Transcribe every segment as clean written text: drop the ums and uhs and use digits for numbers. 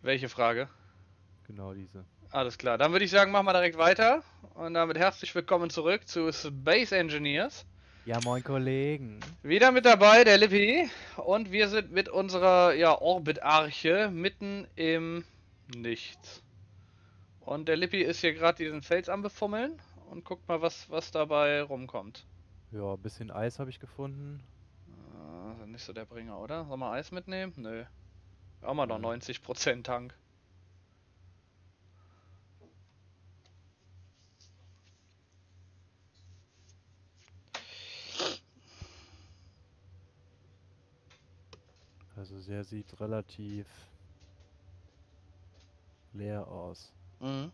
Welche Frage? Genau diese. Alles klar, dann würde ich sagen, machen wir direkt weiter. Und damit herzlich willkommen zurück zu Space Engineers. Ja, moin Kollegen. Wieder mit dabei der Lippi. Und wir sind mit unserer Orbit-Arche mitten im Nichts. Und der Lippi ist hier gerade diesen Fels am Befummeln. Und guckt mal, was dabei rumkommt. Ja, ein bisschen Eis habe ich gefunden. Ah, nicht so der Bringer, oder? Soll man Eis mitnehmen? Nö. Haben wir noch Nö. 90% Tank. Also der sieht relativ leer aus. Mhm.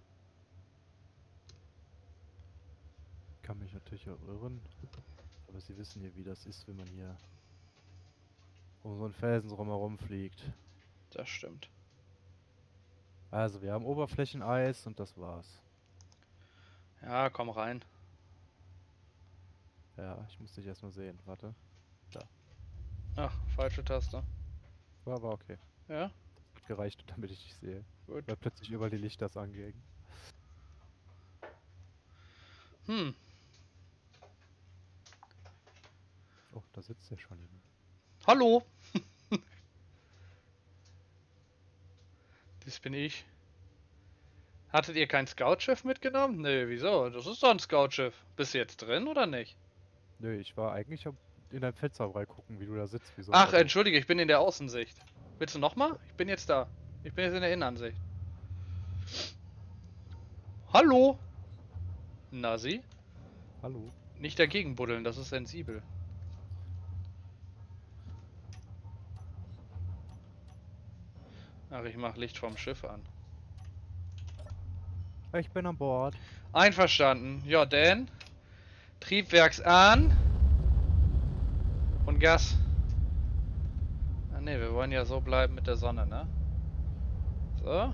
Kann mich natürlich auch irren. Aber Sie wissen ja, wie das ist, wenn man hier um so einen Felsen drumherum fliegt. Das stimmt. Also wir haben Oberflächeneis und das war's. Ja, komm rein. Ja, ich muss dich erstmal sehen. Warte. Da. Ach, falsche Taste. War okay. Ja, Hat gereicht, damit ich dich sehe. gut. Weil plötzlich überall die Lichter angehen. Hm. Oh, da sitzt ja schon jemand. Hallo. Das bin ich. Hattet ihr kein Scoutschiff mitgenommen? Nö, wieso? Das ist doch ein Scoutschiff. Bist du jetzt drin oder nicht? Nö, ich war eigentlich in deinem Fenster gucken, wie du da sitzt, wie so ein Ach, Otto. entschuldige, ich bin in der Außensicht. Willst du nochmal? Ich bin jetzt da. Ich bin jetzt in der Innenansicht. Hallo. Nasi? Hallo? Nicht dagegen buddeln, das ist sensibel. Ach, ich mach Licht vom Schiff an. Ich bin an Bord. Einverstanden. Ja, Dan. Triebwerks an. Und Gas. Ah ne, wir wollen ja so bleiben mit der Sonne, ne? So.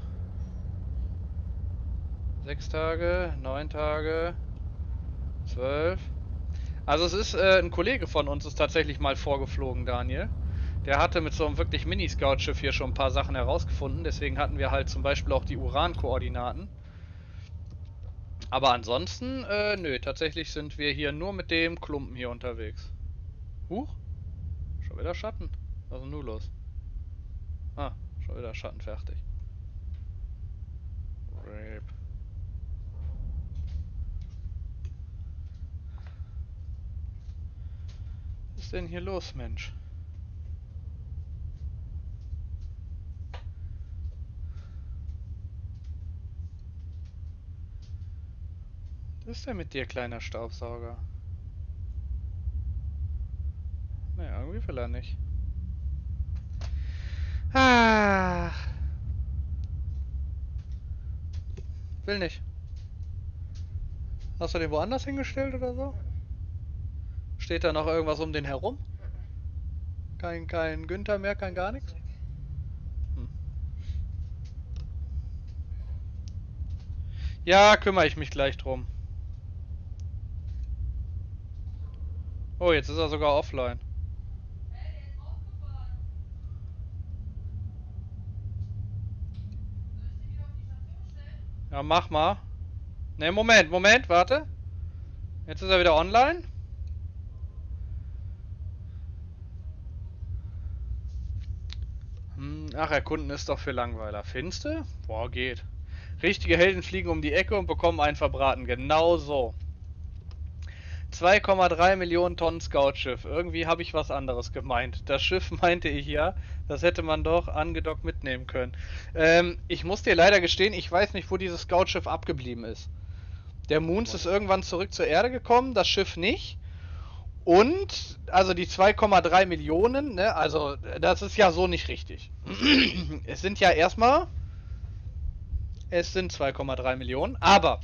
6 Tage, 9 Tage, 12. Also es ist ein Kollege von uns ist tatsächlich mal vorgeflogen, Daniel. Der hatte mit so einem wirklich Mini-Scout-Schiff hier schon ein paar Sachen herausgefunden. Deswegen hatten wir halt zum Beispiel auch die Uran-Koordinaten. Aber ansonsten, nö, tatsächlich sind wir hier nur mit dem Klumpen hier unterwegs. Huch, schon wieder Schatten. Was ist denn nun los? Ah, schon wieder Schatten fertig. Rape. Was ist denn hier los, Mensch? Was ist denn mit dir, kleiner Staubsauger? Ne, irgendwie will er nicht. Ah. Will nicht. Hast du den woanders hingestellt oder so? Steht da noch irgendwas um den herum? Kein Günther mehr, kein gar nichts? Hm. Ja, kümmere ich mich gleich drum. Oh, jetzt ist er sogar offline. Ja, mach mal. Ne, Moment, warte. Jetzt ist er wieder online. Ach, erkunden ist doch für Langweiler. Findste? Boah, geht. Richtige Helden fliegen um die Ecke und bekommen einen verbraten. Genau so. 2,3 Millionen Tonnen Scoutschiff. Irgendwie habe ich was anderes gemeint. Das Schiff meinte ich ja. Das hätte man doch angedockt mitnehmen können. Ich muss dir leider gestehen, ich weiß nicht, wo dieses Scoutschiff abgeblieben ist. Der Moons ist irgendwann zurück zur Erde gekommen, das Schiff nicht. Und, also die 2,3 Millionen, ne, also das ist ja so nicht richtig. Es sind ja erstmal, es sind 2,3 Millionen, aber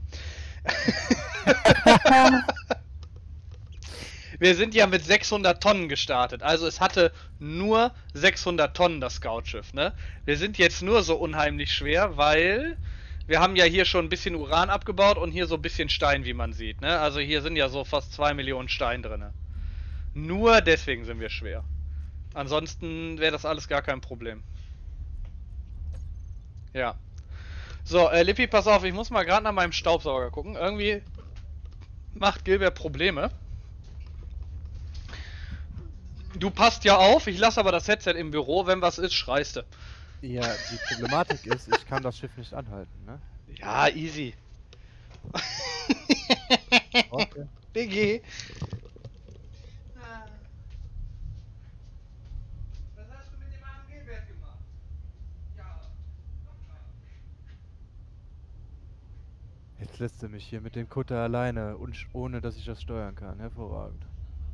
wir sind ja mit 600 Tonnen gestartet. Also es hatte nur 600 Tonnen das Scoutschiff, ne? Wir sind jetzt nur so unheimlich schwer, weil wir haben ja hier schon ein bisschen Uran abgebaut und hier so ein bisschen Stein, wie man sieht, ne? Also hier sind ja so fast 2 Millionen Stein drin. Nur deswegen sind wir schwer. Ansonsten wäre das alles gar kein Problem. Ja. So, Lippi, pass auf, ich muss mal gerade nach meinem Staubsauger gucken. Irgendwie macht Gilbert Probleme. Du passt ja auf, ich lasse aber das Headset im Büro, wenn was ist, schreist du. Ja, die Problematik ist, ich kann das Schiff nicht anhalten, ne? Ja, easy. Okay. Diggi. Was hast du mit dem armen Gilbert gemacht? Ja, Jetzt lässt du mich hier mit dem Kutter alleine und ohne dass ich das steuern kann. Hervorragend.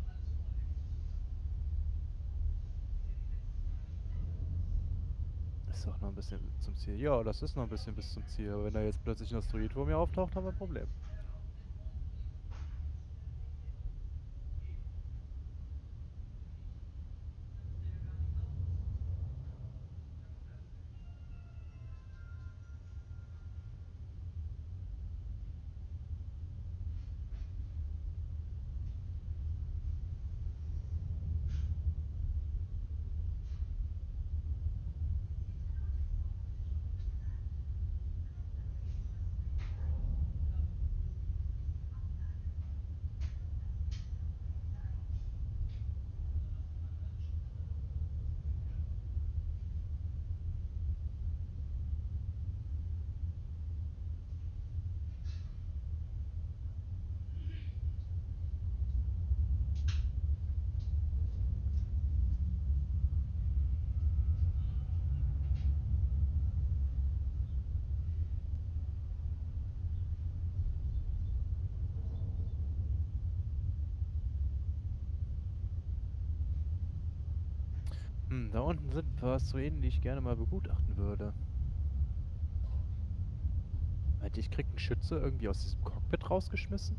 Ist doch noch ein bisschen zum Ziel. Ja, das ist noch ein bisschen bis zum Ziel. Aber wenn da jetzt plötzlich ein Asteroid vor mir auftaucht, haben wir ein Problem. Da unten sind ein paar Asteroiden, die ich gerne mal begutachten würde. Meint ihr, ich krieg einen Schütze irgendwie aus diesem Cockpit rausgeschmissen?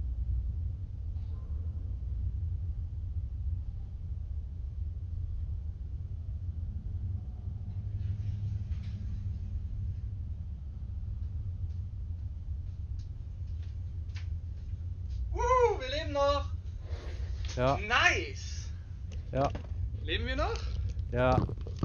wir leben noch. Ja, Nice. ja, Leben wir noch? ja.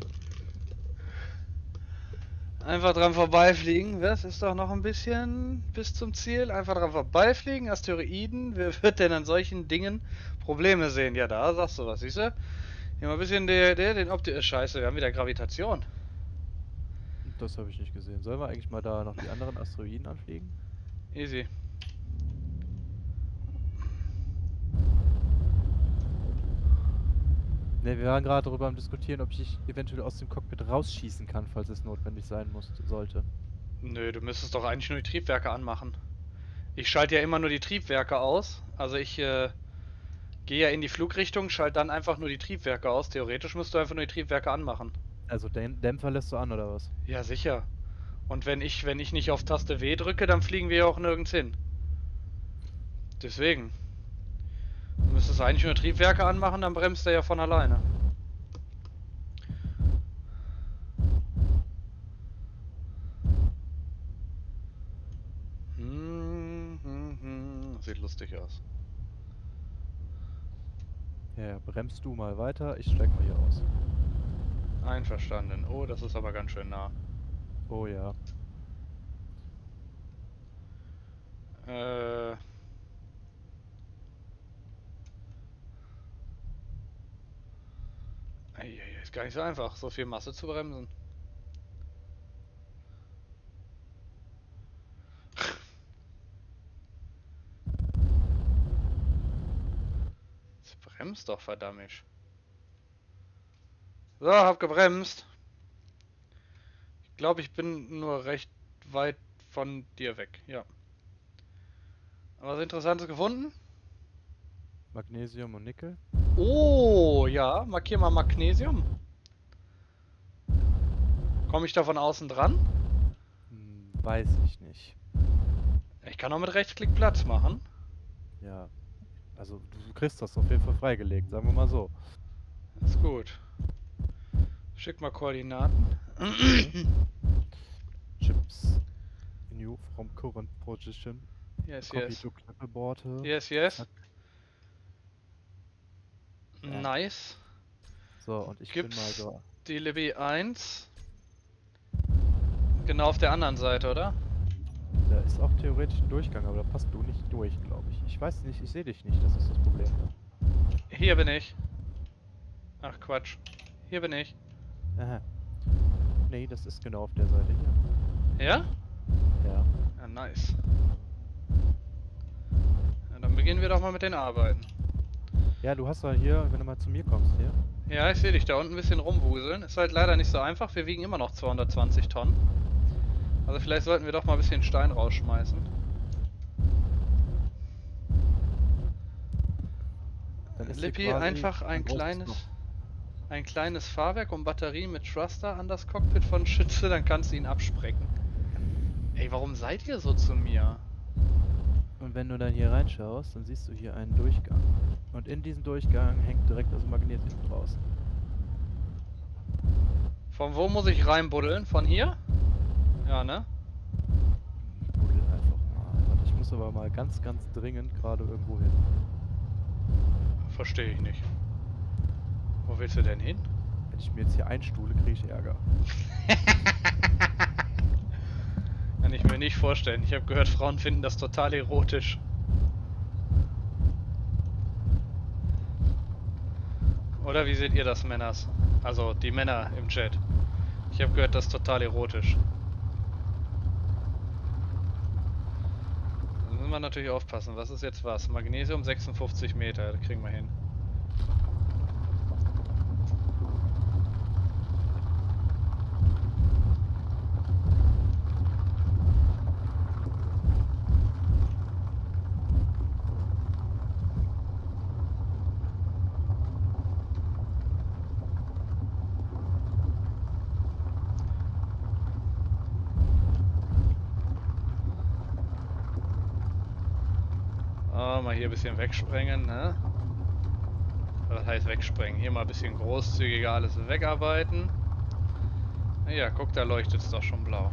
Einfach dran vorbeifliegen. Was ist doch noch ein bisschen bis zum Ziel? Einfach dran vorbeifliegen. Asteroiden. Wer wird denn an solchen Dingen Probleme sehen? Ja, da sagst du was, siehst du? Hier mal ein bisschen den Scheiße, wir haben wieder Gravitation. Das habe ich nicht gesehen. Sollen wir eigentlich mal da noch die anderen Asteroiden anfliegen? Easy. Ne, wir waren gerade darüber am Diskutieren, ob ich eventuell aus dem Cockpit rausschießen kann, falls es notwendig sein sollte. Nö, du müsstest doch eigentlich nur die Triebwerke anmachen. Ich schalte ja immer nur die Triebwerke aus. Also ich gehe ja in die Flugrichtung, schalte dann einfach nur die Triebwerke aus. Theoretisch müsst du einfach nur die Triebwerke anmachen. Also Dämpfer lässt du an, oder was? Ja, sicher. Und wenn ich nicht auf Taste W drücke, dann fliegen wir ja auch nirgends hin. Deswegen. Du müsstest eigentlich nur Triebwerke anmachen, dann bremst er ja von alleine. Sieht lustig aus. Ja, bremst du mal weiter, ich steig mal hier aus. Einverstanden. Oh, das ist aber ganz schön nah. Oh ja. Ist gar nicht so einfach, so viel Masse zu bremsen. Jetzt bremst doch, verdammt. So, hab gebremst. Ich glaube, ich bin nur recht weit von dir weg, ja. Was Interessantes gefunden? Magnesium und Nickel. Oh, ja, markier mal Magnesium. Komme ich da von außen dran? Weiß ich nicht. Ich kann auch mit Rechtsklick Platz machen. Ja. Also du kriegst das auf jeden Fall freigelegt, sagen wir mal so. Ist gut. Schick mal Koordinaten. Chips. New from current position. Yes, Copy yes. to clipboard. Yes, yes. Zack. Nice. So, und ich Gibt's bin mal so. die Libby 1. Genau auf der anderen Seite, oder? Da ist auch theoretisch ein Durchgang, aber da passt du nicht durch, glaube ich. Ich weiß nicht, ich sehe dich nicht, das ist das Problem. Hier bin ich. Ach Quatsch. Hier bin ich. Aha. Nee, das ist genau auf der Seite hier. Ja? Ja. Ja, nice. Ja, dann beginnen wir doch mal mit den Arbeiten. Ja, du hast doch hier, wenn du mal zu mir kommst, hier. Ja, ich sehe dich da unten ein bisschen rumwuseln. Ist halt leider nicht so einfach. Wir wiegen immer noch 220 Tonnen. Also vielleicht sollten wir doch mal ein bisschen Stein rausschmeißen. Dann ist Lippi, hier quasi, einfach ein kleines Fahrwerk und Batterien mit Thruster an das Cockpit von Schütze, dann kannst du ihn absprechen. Ey, warum seid ihr so zu mir? Und wenn du dann hier reinschaust, dann siehst du hier einen Durchgang. Und in diesem Durchgang hängt direkt das Magnesium draußen. Von wo muss ich reinbuddeln? Von hier? Ja, ne? Buddel einfach mal. Warte, ich muss aber mal ganz, ganz dringend gerade irgendwo hin. Verstehe ich nicht. Wo willst du denn hin? Wenn ich mir jetzt hier einstuhle, kriege ich Ärger. Kann ich mir nicht vorstellen. Ich habe gehört, Frauen finden das total erotisch. Oder wie seht ihr das, Männers? Also die Männer im Chat. Ich habe gehört, das ist total erotisch. Da müssen wir natürlich aufpassen. Was ist jetzt was? Magnesium 56 Meter, das kriegen wir hin. Mal hier ein bisschen wegsprengen, ne? Was heißt wegsprengen? Hier mal ein bisschen großzügiger alles wegarbeiten. Ja, guck, da leuchtet es doch schon blau.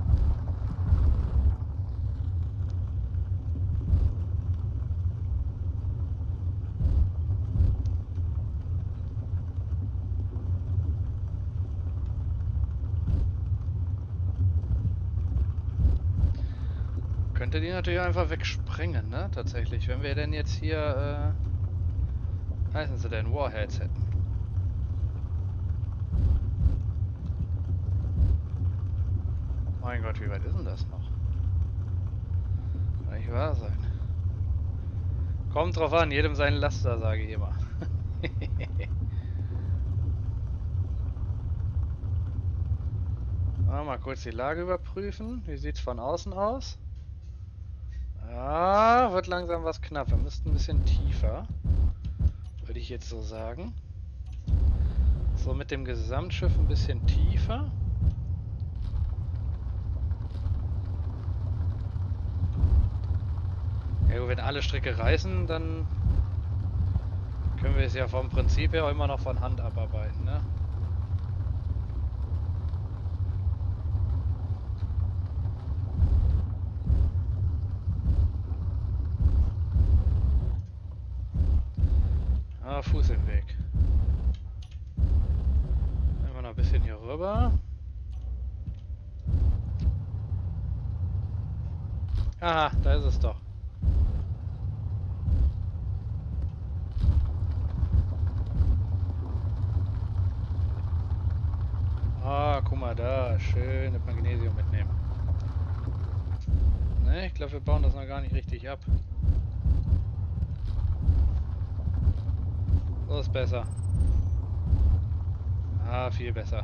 Könnte die natürlich einfach wegsprengen, ne? Tatsächlich. Wenn wir denn jetzt hier, heißen sie denn, Warheads hätten. Mein Gott, wie weit ist denn das noch? Kann nicht wahr sein. Kommt drauf an, jedem sein Laster, sage ich immer. Mal kurz die Lage überprüfen. Wie sieht's von außen aus? Ja, wird langsam was knapp. Wir müssten ein bisschen tiefer. Würde ich jetzt so sagen. So mit dem Gesamtschiff ein bisschen tiefer. Ja gut, wenn alle Stricke reißen, dann können wir es ja vom Prinzip her auch immer noch von Hand abarbeiten, ne? Ah, Fuß im Weg. Einfach noch ein bisschen hier rüber. Aha, da ist es doch. Ah, guck mal da. Schön das Magnesium mitnehmen. Ne, ich glaube, wir bauen das noch gar nicht richtig ab. So ist besser. Ah, viel besser.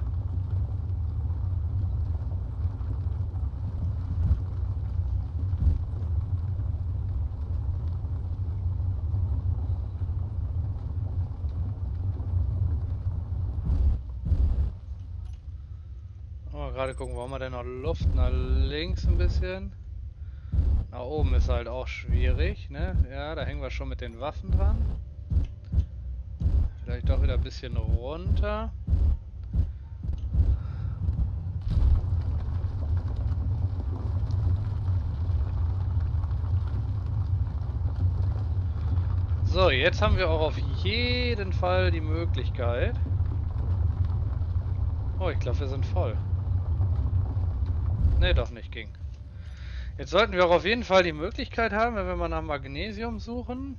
Oh, gerade gucken, wo haben wir denn noch Luft? Nach links ein bisschen. Nach oben ist halt auch schwierig, ne? Ja, da hängen wir schon mit den Waffen dran. Vielleicht doch wieder ein bisschen runter. So, jetzt haben wir auch auf jeden Fall die Möglichkeit. Oh, ich glaube, wir sind voll. Ne, doch nicht, ging. Jetzt sollten wir auch auf jeden Fall die Möglichkeit haben, wenn wir mal nach Magnesium suchen.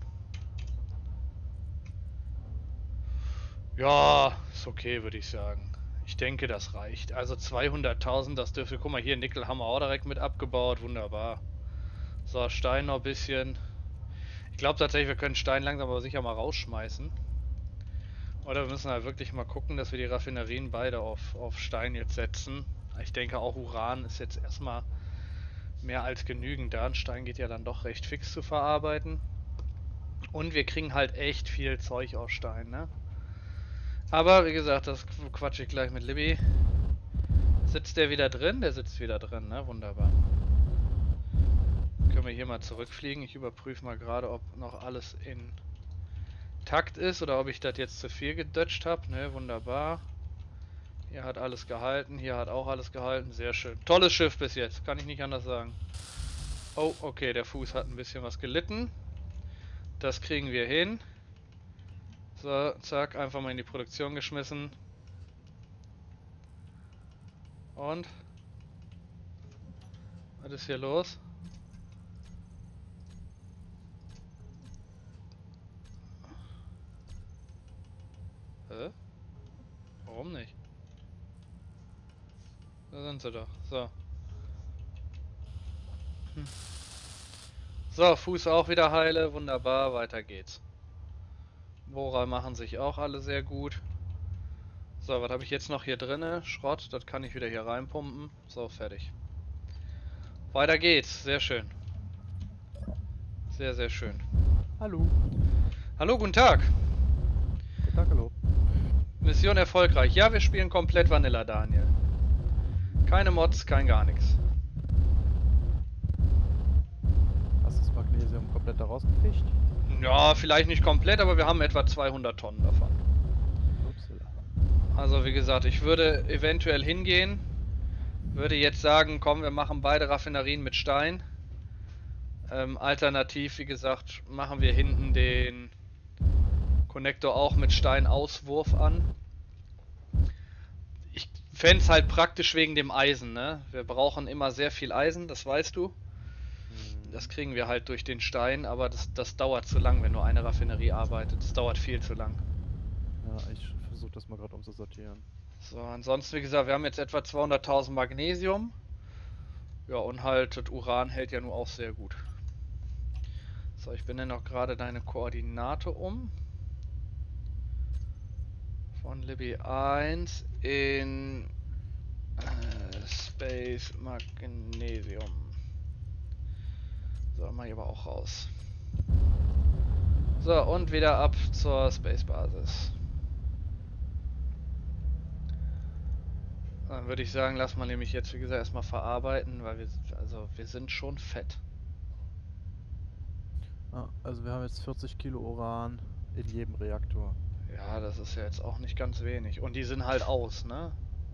Ja, ist okay, würde ich sagen. Ich denke, das reicht. Also 200.000, das dürfte... Guck mal, hier Nickel haben wir auch direkt mit abgebaut. Wunderbar. So, Stein noch ein bisschen. Ich glaube tatsächlich, wir können Stein langsam aber sicher mal rausschmeißen. Oder wir müssen halt wirklich mal gucken, dass wir die Raffinerien beide auf Stein jetzt setzen. Ich denke auch Uran ist jetzt erstmal mehr als genügend da. Ein Stein geht ja dann doch recht fix zu verarbeiten. Und wir kriegen halt echt viel Zeug aus Stein, ne? Aber wie gesagt, das quatsche ich gleich mit Libby. Sitzt der wieder drin? Der sitzt wieder drin, ne? Wunderbar. Können wir hier mal zurückfliegen. Ich überprüfe mal gerade, ob noch alles intakt ist oder ob ich das jetzt zu viel gedutscht habe. Ne, wunderbar. Hier hat alles gehalten, hier hat auch alles gehalten. Sehr schön. Tolles Schiff bis jetzt, kann ich nicht anders sagen. Oh, okay, der Fuß hat ein bisschen was gelitten. Das kriegen wir hin. So, zack, einfach mal in die Produktion geschmissen. Und? Was ist hier los? Hä? Warum nicht? Da sind sie doch. So. So, Fuß auch wieder heile. Wunderbar, weiter geht's. Bohrer machen sich auch alle sehr gut. So, was habe ich jetzt noch hier drinne? Schrott, das kann ich wieder hier reinpumpen. So, fertig. Weiter geht's, sehr schön. Sehr, sehr schön. Hallo. Hallo, guten Tag. Guten Tag, hallo. Mission erfolgreich. Ja, wir spielen komplett Vanilla, Daniel. Keine Mods, kein gar nichts. Hast du das Magnesium komplett da rausgefischt? Ja, vielleicht nicht komplett, aber wir haben etwa 200 Tonnen davon. Upsala. Also wie gesagt, ich würde eventuell hingehen, würde jetzt sagen, komm, wir machen beide Raffinerien mit Stein. Alternativ, wie gesagt, machen wir hinten den Konnektor auch mit Steinauswurf an. Ich fände es halt praktisch wegen dem Eisen, ne? Wir brauchen immer sehr viel Eisen, das weißt du. Das kriegen wir halt durch den Stein, aber das dauert zu lang, wenn nur eine Raffinerie arbeitet. Das dauert viel zu lang. Ja, ich versuche das mal gerade umzusortieren. So, ansonsten, wie gesagt, wir haben jetzt etwa 200.000 Magnesium. Ja, und halt, das Uran hält ja nur auch sehr gut. So, ich benenne auch gerade deine Koordinate um. Von Libby 1 in Space Magnesium. So, mach ich aber auch raus. So, und wieder ab zur Space-Basis. Dann würde ich sagen, lass mal nämlich jetzt, wie gesagt, erstmal verarbeiten, weil wir sind schon fett. Ah, also wir haben jetzt 40 Kilo Uran in jedem Reaktor. Ja, das ist ja jetzt auch nicht ganz wenig. Und die sind halt aus, ne?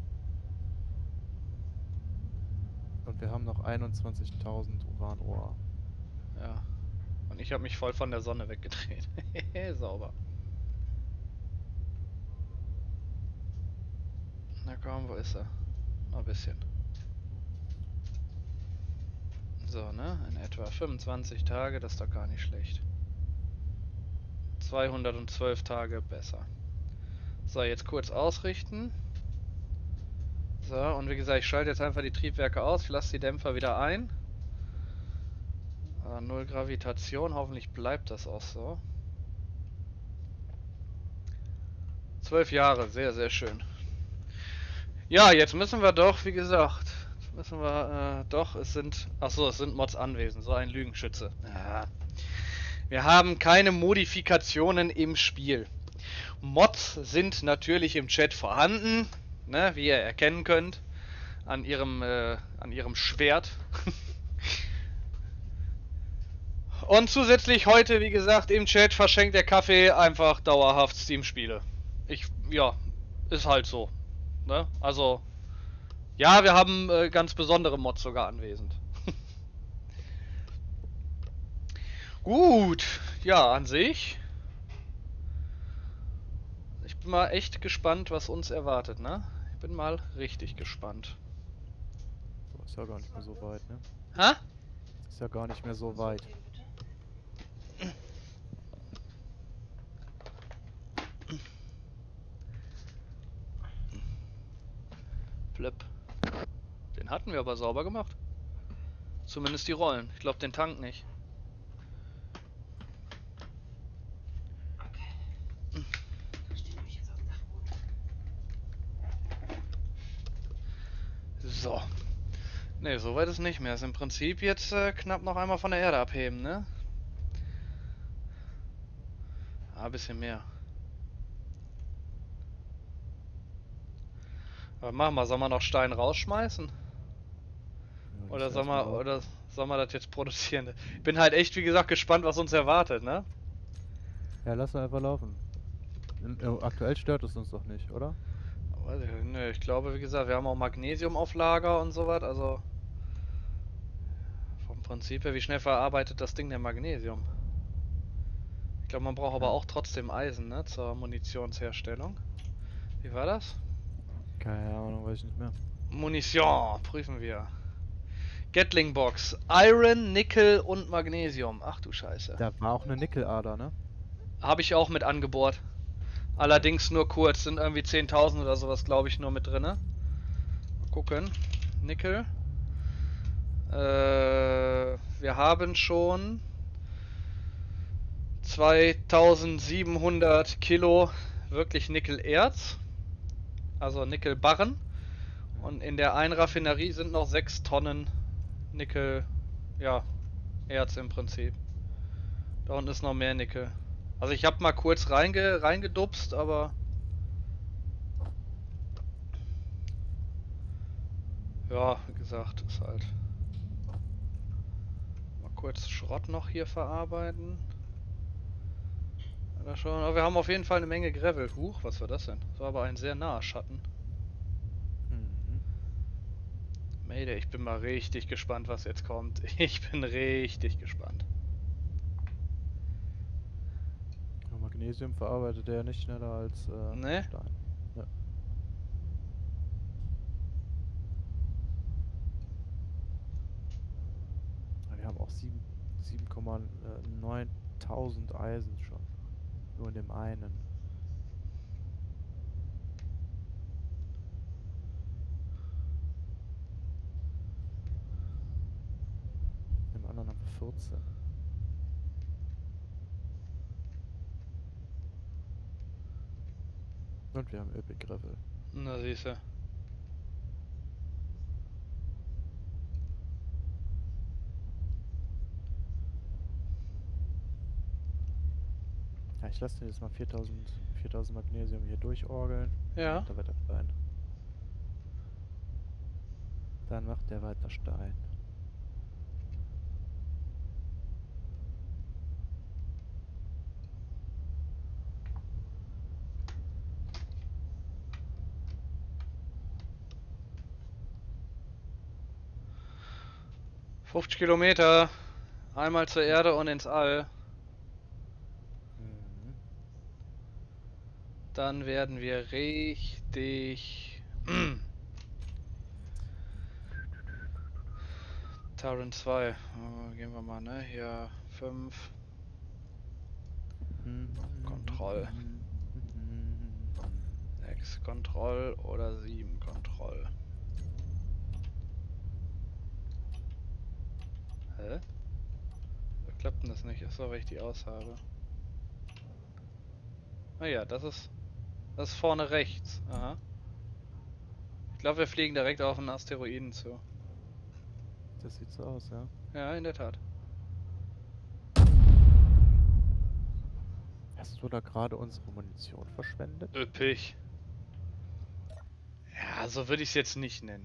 Und wir haben noch 21.000 Uranohr. Ja. Und ich habe mich voll von der Sonne weggedreht. Sauber. Na komm, wo ist er? Noch ein bisschen. So, ne? In etwa 25 Tage, das ist doch gar nicht schlecht. 212 Tage besser. So, jetzt kurz ausrichten. So, und wie gesagt, ich schalte jetzt einfach die Triebwerke aus. Ich lasse die Dämpfer wieder ein. 0 Gravitation, hoffentlich bleibt das auch so. 12 Jahre, sehr, sehr schön. Ja, jetzt müssen wir doch, wie gesagt, es sind Mods anwesend, so ein Lügenschütze. Ja. Wir haben keine Modifikationen im Spiel. Mods sind natürlich im Chat vorhanden, ne, wie ihr erkennen könnt, an ihrem Schwert. Und zusätzlich heute, wie gesagt, im Chat verschenkt der Kaffee einfach dauerhaft Steam-Spiele. Ja, ist halt so. Ne? Also, ja, wir haben ganz besondere Mods sogar anwesend. Gut, ja, an sich. Ich bin mal echt gespannt, was uns erwartet, ne? Ich bin mal richtig gespannt. So, Ist ja gar nicht mehr so weit, ne? Hä? Ist ja gar nicht mehr so weit. Flip. Den hatten wir aber sauber gemacht. Zumindest die Rollen. Ich glaube den Tank nicht. So. Ne, so weit ist nicht mehr. Ist im Prinzip jetzt knapp noch einmal von der Erde abheben, ne? Ah, ein bisschen mehr. Aber mach mal, soll man noch Stein rausschmeißen? Ja, Oder das soll erstmal man, auf. oder soll man das jetzt produzieren? Ich bin halt echt, wie gesagt, gespannt, was uns erwartet, ne? Ja, lass einfach laufen. Aktuell stört es uns doch nicht, oder? Weiß ich, nö, ich glaube, wie gesagt, wir haben auch Magnesium auf Lager und sowas, also vom Prinzip her, wie schnell verarbeitet das Ding denn Magnesium? Ich glaube, man braucht aber Hm. auch trotzdem Eisen, ne, zur Munitionsherstellung. Wie war das? Keine Ahnung, weiß ich nicht mehr. Munition, prüfen wir. Gatling Box, Iron, Nickel und Magnesium. Ach du Scheiße. Da war auch eine Nickelader, ne? Habe ich auch mit angebohrt. Allerdings nur kurz, sind irgendwie 10.000 oder sowas, glaube ich, nur mit drin. Mal gucken. Nickel. Wir haben schon 2700 Kilo wirklich Nickelerz. Also Nickelbarren. Und in der einen Raffinerie sind noch 6 Tonnen Nickel, ja, Erz im Prinzip. Da unten ist noch mehr Nickel. Also ich habe mal kurz reingedupst, aber ja, wie gesagt, ist halt. Mal kurz Schrott noch hier verarbeiten. Da schon. Aber wir haben auf jeden Fall eine Menge Gravel. Huch, was war das denn? Das war aber ein sehr naher Schatten. Mhm. Mayday, ich bin mal richtig gespannt, was jetzt kommt. Ich bin richtig gespannt. Ja, Magnesium verarbeitet er ja nicht schneller als Ne? Stein. Ja. Wir haben auch 7,9.000 Eisen schon. Nur in dem einen. Im anderen haben wir 14. Und wir haben Epic Gravel. Na siehste. Ja, ich lasse den jetzt mal 4000 Magnesium hier durchorgeln. Ja. Dann macht er weiter Stein. Dann macht er weiter Stein. ...50 Kilometer. Einmal zur Erde und ins All. Mhm. Dann werden wir richtig... Taran 2. Gehen wir mal, ne? Hier 5. Kontroll. 6 Kontroll oder 7 Kontroll. Hä? Da klappt denn das nicht? Ist doch, weil ich die aus habe. Naja, das ist vorne rechts. Aha. Ich glaube, wir fliegen direkt auf einen Asteroiden zu. Das sieht so aus, ja. Ja, in der Tat. Hast du da gerade unsere Munition verschwendet? Üppig. Ja, so würde ich es jetzt nicht nennen.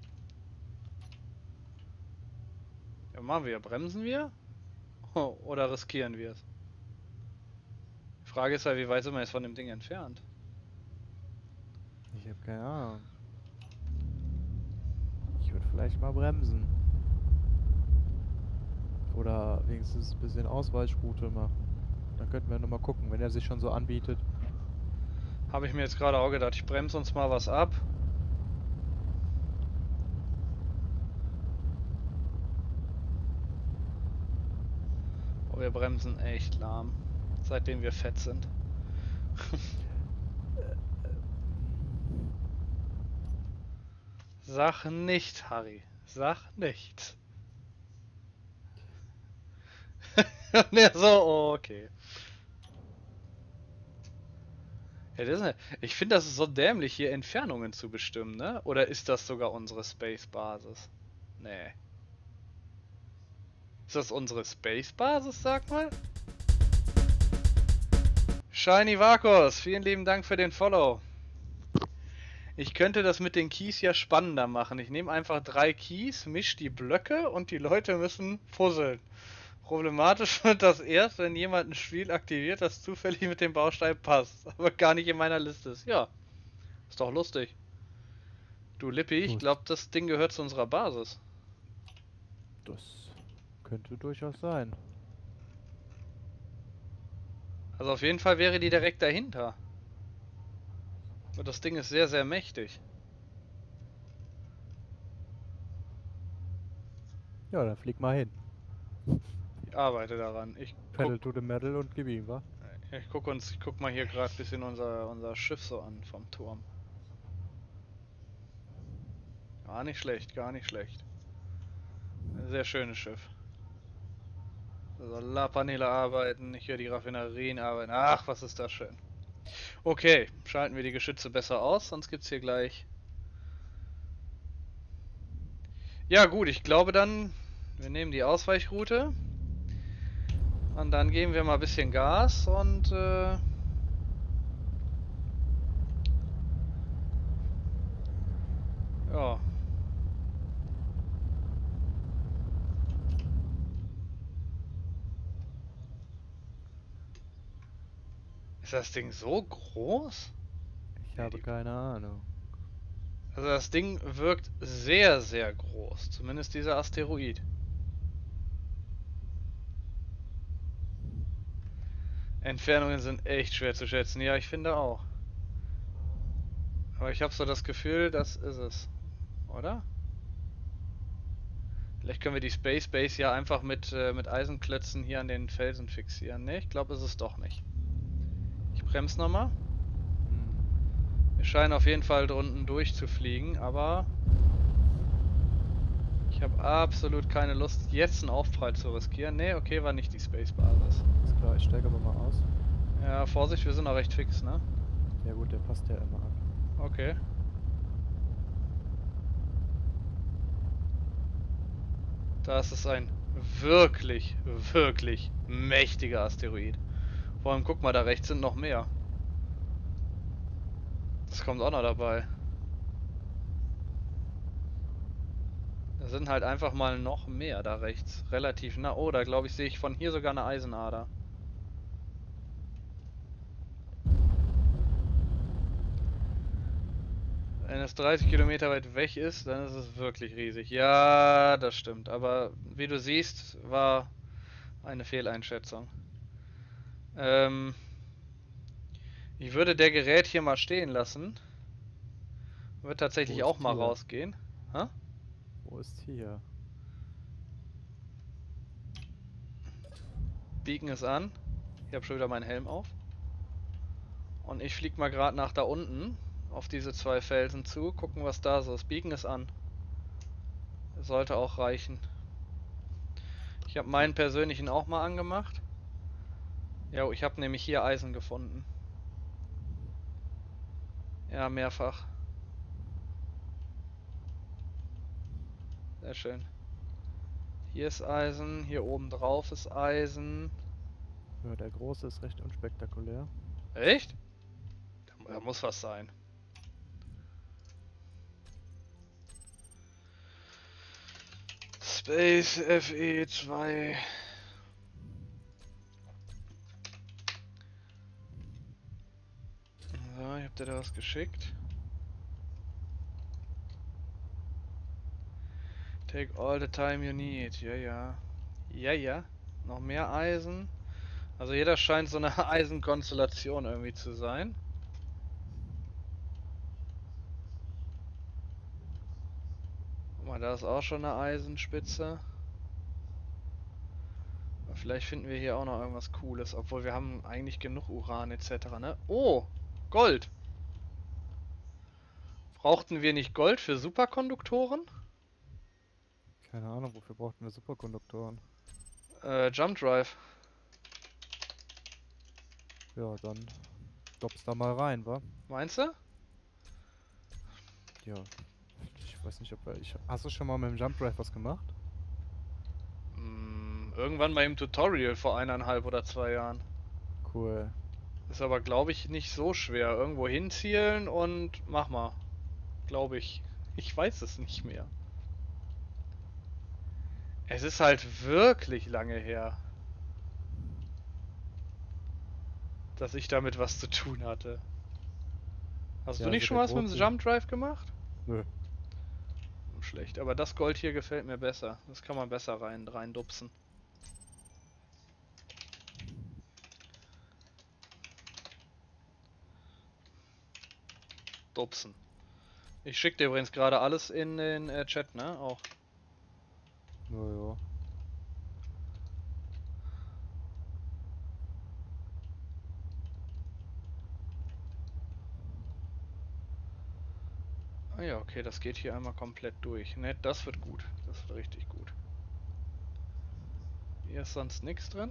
Ja, machen wir. Bremsen wir? Oder riskieren wir es? Die Frage ist ja, wie weit sind wir jetzt von dem Ding entfernt? Ich habe keine Ahnung. Ich würde vielleicht mal bremsen. Oder wenigstens ein bisschen Ausweichroute machen. Dann könnten wir nochmal gucken, wenn er sich schon so anbietet. Habe ich mir jetzt gerade auch gedacht, ich bremse uns mal was ab. Oh, wir bremsen echt lahm. Seitdem wir fett sind. Sag nicht, Harry. Sag nicht. Ne, so, oh, okay. Ja, ich finde, das ist so dämlich, hier Entfernungen zu bestimmen, ne? Oder ist das sogar unsere Space-Basis? Nee. Ist das unsere Space-Basis, sag mal? Shiny Vakos, vielen lieben Dank für den Follow. Ich könnte das mit den Keys ja spannender machen. Ich nehme einfach 3 Keys, mische die Blöcke und die Leute müssen puzzeln. Problematisch wird das erst, wenn jemand ein Spiel aktiviert, das zufällig mit dem Baustein passt, aber gar nicht in meiner Liste ist. Ja, ist doch lustig. Du Lippi, ich Gut. glaube, das Ding gehört zu unserer Basis. Das könnte durchaus sein. Also auf jeden Fall wäre die direkt dahinter. Aber das Ding ist sehr, sehr mächtig. Ja, dann flieg mal hin. Ich arbeite daran. Pedal to the metal und gib ihm, wa? Ich guck mal hier gerade ein bisschen unser Schiff so an vom Turm. Gar nicht schlecht, gar nicht schlecht. Ein sehr schönes Schiff. Solarpaneele arbeiten, hier die Raffinerien arbeiten. Ach, was ist das schön. Okay, schalten wir die Geschütze besser aus, sonst gibt's hier gleich... Ja gut, ich glaube dann, wir nehmen die Ausweichroute. Und dann geben wir mal ein bisschen Gas und... ja. Ist das Ding so groß? Ich habe keine Ahnung. Also das Ding wirkt sehr, sehr groß. Zumindest dieser Asteroid. Entfernungen sind echt schwer zu schätzen. Ja, ich finde auch. Aber ich habe so das Gefühl, das ist es. Oder? Vielleicht können wir die Space Base ja einfach mit Eisenklötzen hier an den Felsen fixieren. Ne, ich glaube, ist es doch nicht. Ich bremse nochmal. Hm. Wir scheinen auf jeden Fall drunten durchzufliegen, aber ich habe absolut keine Lust, jetzt einen Aufprall zu riskieren. Ne, okay, war nicht die Space Basis. Ist klar, ich steige aber mal aus. Ja, Vorsicht, wir sind noch recht fix, ne? Ja gut, der passt ja immer an. Okay. Das ist ein wirklich, wirklich mächtiger Asteroid. Vor allem, guck mal, da rechts sind noch mehr. Das kommt auch noch dabei. Da sind halt einfach mal noch mehr da rechts. Relativ nah. Oh, da glaube ich, sehe ich von hier sogar eine Eisenader. Wenn es 30 Kilometer weit weg ist, dann ist es wirklich riesig. Ja, das stimmt. Aber wie du siehst, war eine Fehleinschätzung. Ich würde der Gerät hier mal stehen lassen. Wird tatsächlich auch mal rausgehen. Hä? Wo ist hier? Beacon ist an. Ich habe schon wieder meinen Helm auf. Und ich fliege mal gerade nach da unten auf diese 2 Felsen zu. Gucken, was da so ist. Beacon ist an. Sollte auch reichen. Ich habe meinen persönlichen auch mal angemacht. Ja, ich habe nämlich hier Eisen gefunden. Ja, mehrfach. Sehr schön. Hier ist Eisen, hier oben drauf ist Eisen. Ja, der große ist recht unspektakulär. Echt? Da muss was sein. Space FE2. So, ich hab dir da was geschickt. Take all the time you need. Ja, ja. Ja, ja. Noch mehr Eisen. Also jeder scheint so eine Eisenkonstellation irgendwie zu sein. Guck mal, da ist auch schon eine Eisenspitze. Vielleicht finden wir hier auch noch irgendwas Cooles, obwohl wir haben eigentlich genug Uran etc. Ne? Oh, Gold. Brauchten wir nicht Gold für Superkonduktoren? Keine Ahnung, wofür brauchten wir Superkonduktoren? Jump Drive. Ja, dann dopp's da mal rein, wa? Meinst du? Ja. Ich weiß nicht, ob wir... Hast du schon mal mit dem Jump Drive was gemacht? Irgendwann mal im Tutorial vor 1,5 oder 2 Jahren. Cool. Ist aber, glaube ich, nicht so schwer. Irgendwo hinzielen und mach mal. Glaube ich. Ich weiß es nicht mehr. Es ist halt wirklich lange her, dass ich damit was zu tun hatte. Hast Ja, du nicht also schon der was mit dem große- Jump Drive gemacht? Nö. Schlecht, aber das Gold hier gefällt mir besser. Das kann man besser reindupsen. Dupsen. Ich schicke dir übrigens gerade alles in den Chat, ne? Auch. Naja. Ah ja, okay, das geht hier einmal komplett durch. Ne, das wird gut. Das wird richtig gut. Hier ist sonst nichts drin.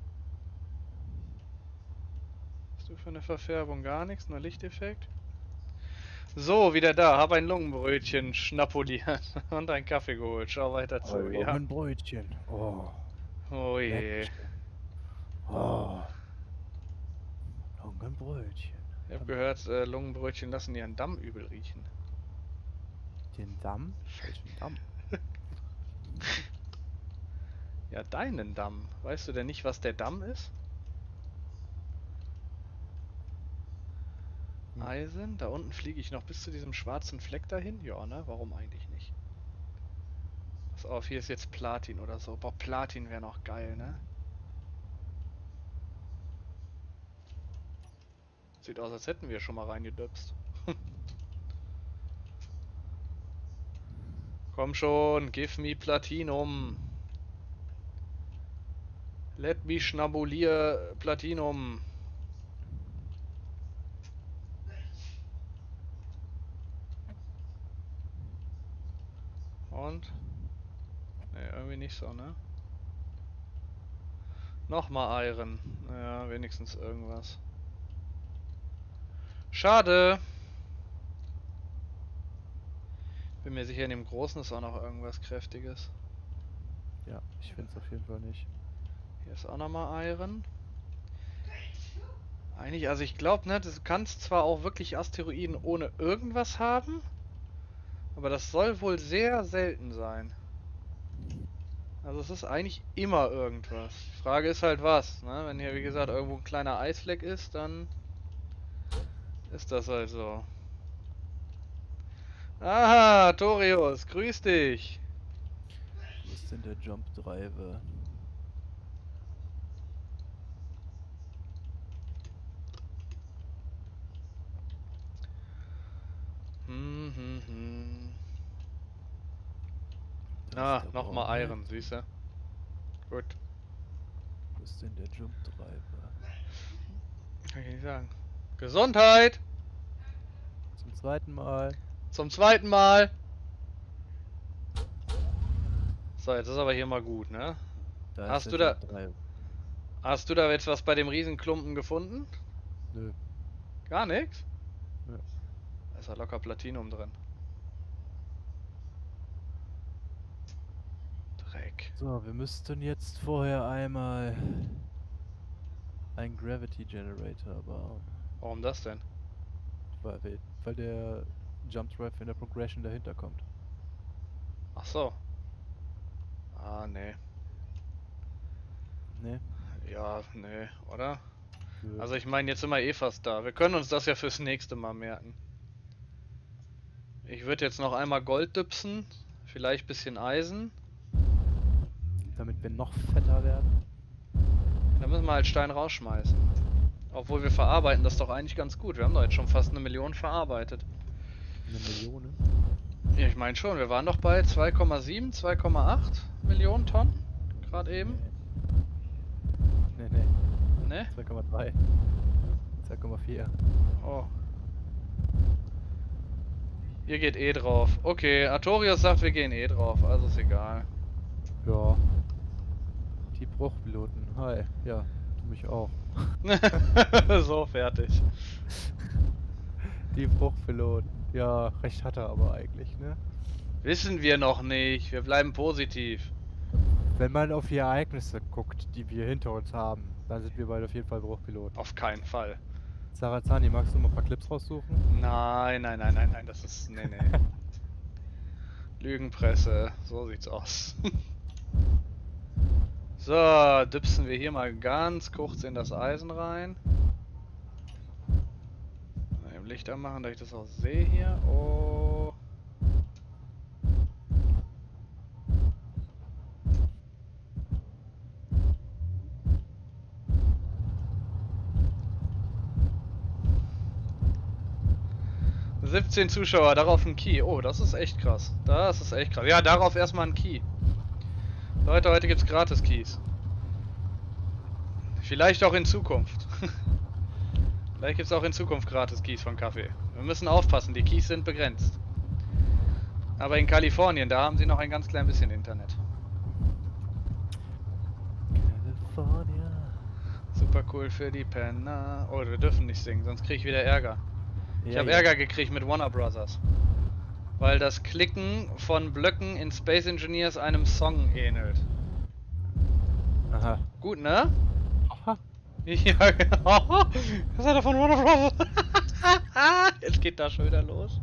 Was hast du für eine Verfärbung? Gar nichts, nur Lichteffekt. So, wieder da. Hab ein Lungenbrötchen schnapuliert und einen Kaffee geholt. Schau weiter zu. Ja. Ein Brötchen. Oh. Oh je. Lecker. Oh. Lungenbrötchen. Ich hab gehört, Lungenbrötchen lassen ihren Damm übel riechen. Den Damm? Welchen Damm? Ja, deinen Damm. Weißt du denn nicht, was der Damm ist? Eisen. Da unten fliege ich noch bis zu diesem schwarzen Fleck dahin. Ja, ne? Warum eigentlich nicht? Pass auf, hier ist jetzt Platin oder so. Boah, Platin wäre noch geil, ne? Sieht aus, als hätten wir schon mal reingedöpst. Komm schon, give me Platinum. Let me schnabulier Platinum. Und? Ne, irgendwie nicht so, ne? Nochmal Iron. Naja, wenigstens irgendwas. Schade. Bin mir sicher, in dem Großen ist auch noch irgendwas Kräftiges. Ja, ich finde es auf jeden Fall nicht. Hier ist auch nochmal Iron. Eigentlich, also ich glaube, ne, du kannst zwar auch wirklich Asteroiden ohne irgendwas haben, aber das soll wohl sehr selten sein. Also es ist eigentlich immer irgendwas. Die Frage ist halt was, ne? Wenn hier wie gesagt irgendwo ein kleiner Eisfleck ist, dann ist das halt so. Aha, Torius, grüß dich. Wo ist denn der Jump Driver? Da ist der Nochmal braune. Iron, siehst du? Gut, Wo ist denn der Jump Driver? kann ich nicht sagen. Gesundheit! Zum zweiten Mal. Zum zweiten Mal! So, jetzt ist aber hier mal gut, ne? Da Hast ist du der da- Jump Driver. Hast du da jetzt was bei dem Riesenklumpen gefunden? Nö. Gar nichts? Nö. Da ist ja locker Platinum drin. Dreck. So, wir müssten jetzt vorher einmal einen Gravity Generator bauen. Warum das denn? Weil der Jump Drive in der Progression dahinter kommt. Ach so. Ah, nee. Ne? Ja, nee, oder? Nö. Also ich meine, jetzt sind wir eh fast da. Wir können uns das ja fürs nächste Mal merken. Ich würde jetzt noch einmal Gold düpsen, vielleicht bisschen Eisen. Damit wir noch fetter werden. Dann müssen wir halt Stein rausschmeißen. Obwohl wir verarbeiten das doch eigentlich ganz gut. Wir haben doch jetzt schon fast 1 Million verarbeitet. 1 Million? Ja, ich meine schon. Wir waren doch bei 2,7, 2,8 Millionen Tonnen. Gerade eben. Nee. Ne? 2,3. 2,4. Oh. Ihr geht eh drauf. Okay, Artorius sagt, wir gehen eh drauf, also ist egal. Ja. Die Bruchpiloten. Hi. Ja, du mich auch. So, fertig. Die Bruchpiloten. Ja, recht hat er aber eigentlich, ne? Wissen wir noch nicht, wir bleiben positiv. Wenn man auf die Ereignisse guckt, die wir hinter uns haben, dann sind wir beide auf jeden Fall Bruchpiloten. Auf keinen Fall. Sarazani, magst du mal ein paar Clips raussuchen? Nein, nein, nein, nein, nein, das ist... Nee, nee. Lügenpresse, so sieht's aus. So, dipsen wir hier mal ganz kurz in das Eisen rein. Mal eben Licht anmachen, dass ich das auch sehe hier. Oh. ...17 Zuschauer, darauf ein Key. Oh, das ist echt krass. Das ist echt krass. Ja, darauf erstmal ein Key. Leute, heute gibt's gratis Keys. Vielleicht auch in Zukunft. Vielleicht gibt's auch in Zukunft gratis Keys von Kaffee. Wir müssen aufpassen, die Keys sind begrenzt. Aber in Kalifornien, da haben sie noch ein ganz klein bisschen Internet. California. Super cool für die Penner. Oh, wir dürfen nicht singen, sonst kriege ich wieder Ärger. Ich habe Ärger gekriegt mit Warner Brothers. Weil das Klicken von Blöcken in Space Engineers einem Song ähnelt. Aha. Gut, ne? Aha. Ja, genau. Was hat er von Warner Brothers? Jetzt geht das schon wieder los.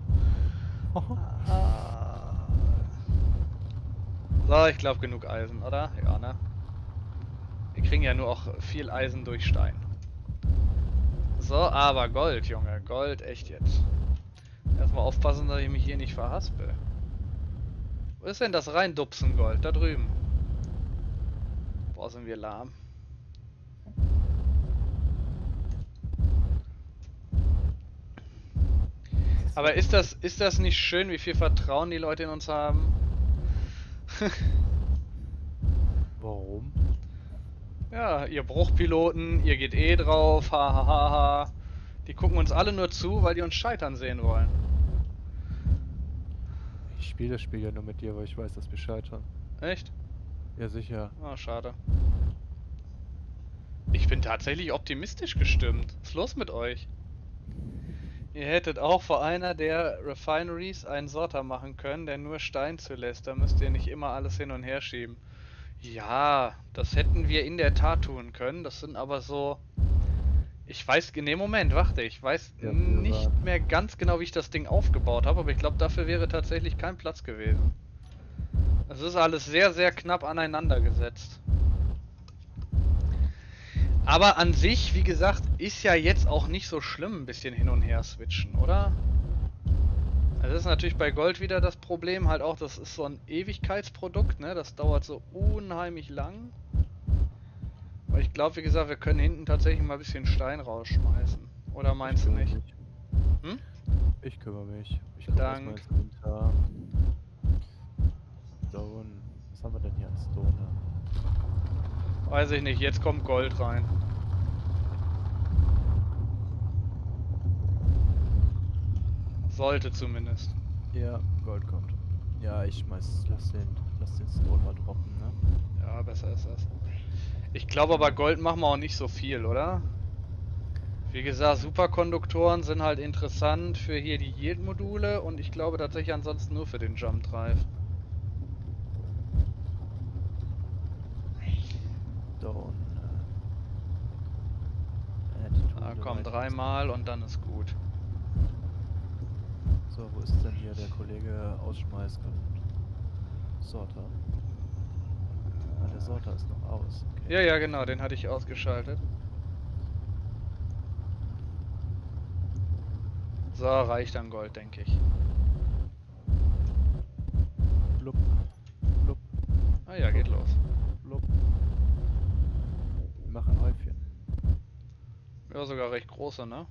So, ich glaube genug Eisen, oder? Ja, ne? Wir kriegen ja nur auch viel Eisen durch Stein. So, aber Gold, Junge. Gold, echt jetzt. Erstmal aufpassen, dass ich mich hier nicht verhaspel. Wo ist denn das Reindupsen Gold? Da drüben. Boah, sind wir lahm. Aber ist das nicht schön, wie viel Vertrauen die Leute in uns haben? Warum? Ja, ihr Bruchpiloten, ihr geht eh drauf, hahaha. Die gucken uns alle nur zu, weil die uns scheitern sehen wollen. Ich spiele das Spiel ja nur mit dir, weil ich weiß, dass wir scheitern. Echt? Ja, sicher. Oh, schade. Ich bin tatsächlich optimistisch gestimmt. Was ist los mit euch? Ihr hättet auch vor einer der Refineries einen Sorter machen können, der nur Stein zulässt. Da müsst ihr nicht immer alles hin und her schieben. Ja, das hätten wir in der Tat tun können. Das sind aber so... Ich weiß... In dem Moment, warte, ich weiß Ja, nicht mehr ganz genau, wie ich das Ding aufgebaut habe, aber ich glaube, dafür wäre tatsächlich kein Platz gewesen. Es ist alles sehr, sehr knapp aneinander gesetzt. Aber an sich, wie gesagt, ist ja jetzt auch nicht so schlimm, ein bisschen hin und her switchen, oder? Also das ist natürlich bei Gold wieder das Problem, halt auch, das ist so ein Ewigkeitsprodukt, ne? Das dauert so unheimlich lang. Aber ich glaube, wie gesagt, wir können hinten tatsächlich mal ein bisschen Stein rausschmeißen. Oder meinst du nicht? Hm? Ich kümmere mich. Ich gucke erstmal ins Inventar. Stone. Was haben wir denn hier an Stone? Weiß ich nicht, jetzt kommt Gold rein. Sollte zumindest. Ja, Gold kommt. Ja, ich schmeiß, lass den Stone mal droppen, ne? Ja, besser ist das. Ich glaube aber Gold machen wir auch nicht so viel, oder? Wie gesagt, Superkonduktoren sind halt interessant für hier die Yield-Module und ich glaube tatsächlich ansonsten nur für den Jump Drive. Stone. Ah, komm, dreimal und dann ist gut. So, wo ist denn hier der Kollege Ausschmeiß? Sorter. Ah, der Sorter ist noch aus. Okay. Ja, ja, genau, den hatte ich ausgeschaltet. So, reicht an Gold, denke ich. Blub. Blub. Ah ja, geht los. Blub. Wir machen Häufchen. Ja, sogar recht große, ne?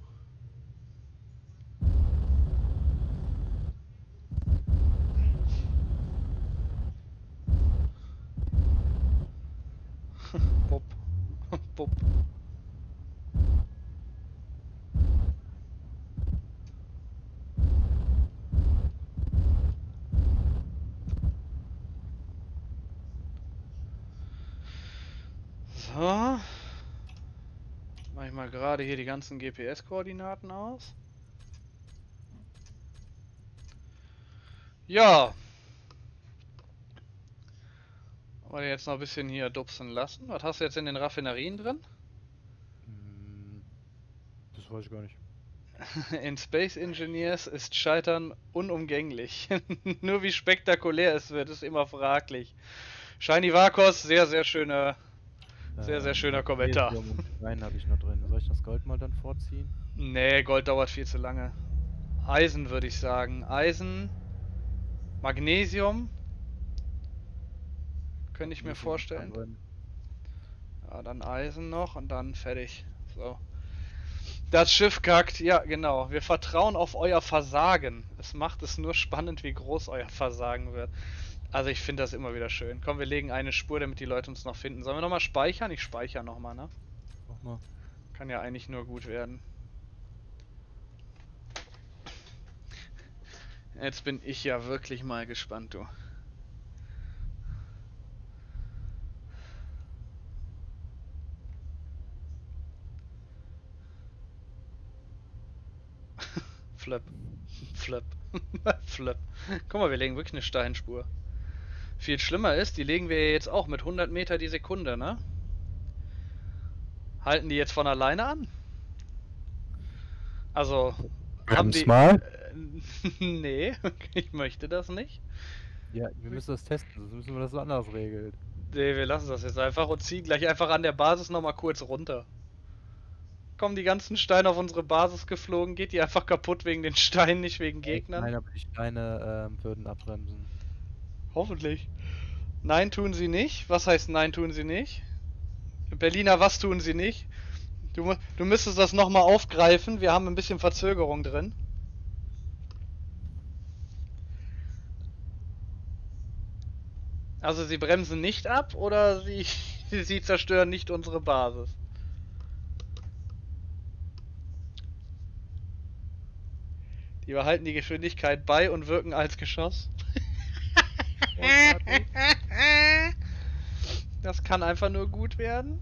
Bup. bup. So. Mach ich mal gerade hier die ganzen GPS-Koordinaten aus. Ja. Wollen wir jetzt noch ein bisschen hier dupsen lassen. Was hast du jetzt in den Raffinerien drin? Das weiß ich gar nicht. In Space Engineers ist Scheitern unumgänglich. Nur wie spektakulär es wird, ist immer fraglich. Shiny Vakos, sehr, sehr schöner Kommentar. Magnesium und Stein habe ich noch drin. Soll ich das Gold mal dann vorziehen? Nee, Gold dauert viel zu lange. Eisen würde ich sagen. Eisen, Magnesium. Könnte ich mir vorstellen. Ja, dann Eisen noch und dann fertig. So. Das Schiff kackt, ja genau. Wir vertrauen auf euer Versagen. Es macht es nur spannend, wie groß euer Versagen wird. Also ich finde das immer wieder schön. Komm, wir legen eine Spur, damit die Leute uns noch finden. Sollen wir nochmal speichern? Ich speichere nochmal, ne? Mach mal. Kann ja eigentlich nur gut werden. Jetzt bin ich ja wirklich mal gespannt, du. Flip. Flip. Flip. Guck mal, wir legen wirklich eine Steinspur. Viel schlimmer ist, die legen wir jetzt auch mit 100 Meter die Sekunde, ne? Halten die jetzt von alleine an? Also, haben die... mal? Nee, ich möchte das nicht. Ja, wir müssen das testen, sonst müssen wir das anders regeln. Nee, wir lassen das jetzt einfach und ziehen gleich einfach an der Basis nochmal kurz runter. Kommen die ganzen Steine auf unsere Basis geflogen, geht die einfach kaputt wegen den Steinen, nicht wegen Gegnern? Nein, aber die Steine würden abbremsen. Hoffentlich. Nein, tun sie nicht. Was heißt nein, tun sie nicht? Berliner, was tun sie nicht? Du müsstest das nochmal aufgreifen, wir haben ein bisschen Verzögerung drin. Also sie bremsen nicht ab oder sie zerstören nicht unsere Basis? Die behalten die Geschwindigkeit bei und wirken als Geschoss. Das kann einfach nur gut werden.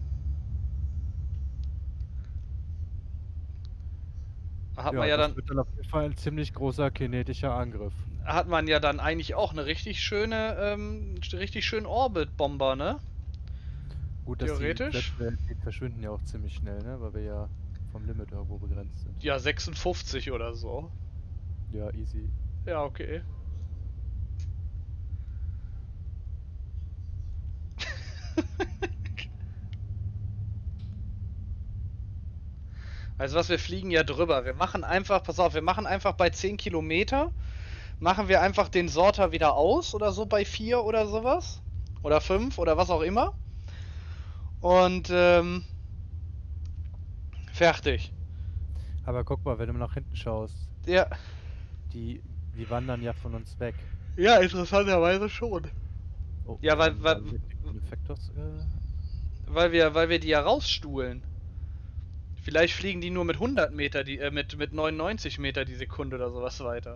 Hat man ja das dann... wird dann auf jeden Fall ein ziemlich großer kinetischer Angriff. Hat man ja dann eigentlich auch eine richtig schöne, richtig schönen Orbit-Bomber, ne? Gut, dass Theoretisch. die verschwinden ja auch ziemlich schnell, ne? Weil wir ja vom Limit irgendwo begrenzt sind. Ja, 56 oder so. Ja, easy. Ja, okay. Also was, wir fliegen ja drüber. Wir machen einfach, pass auf, wir machen einfach bei 10 Kilometer, machen wir einfach den Sorter wieder aus oder so bei 4 oder sowas. Oder 5 oder was auch immer. Und fertig. Aber guck mal, wenn du nach hinten schaust, Ja. die wandern ja von uns weg. Ja, interessanterweise schon. Oh, Ja, weil wir die ja rausstuhlen. Vielleicht fliegen die nur mit 100 Meter, mit 99 Meter die Sekunde oder sowas weiter.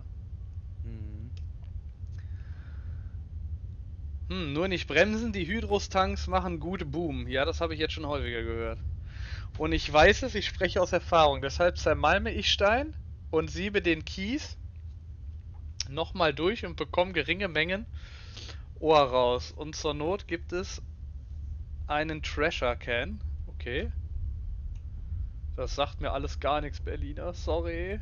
Nur nicht bremsen, die Hydros-Tanks machen gut Boom. Ja, das habe ich jetzt schon häufiger gehört. Und ich weiß es, ich spreche aus Erfahrung. Deshalb zermalme ich Stein und siebe den Kies nochmal durch und bekomme geringe Mengen Ohr raus. Und zur Not gibt es einen Treasure-Can. Okay. Das sagt mir alles gar nichts, Berliner. Sorry.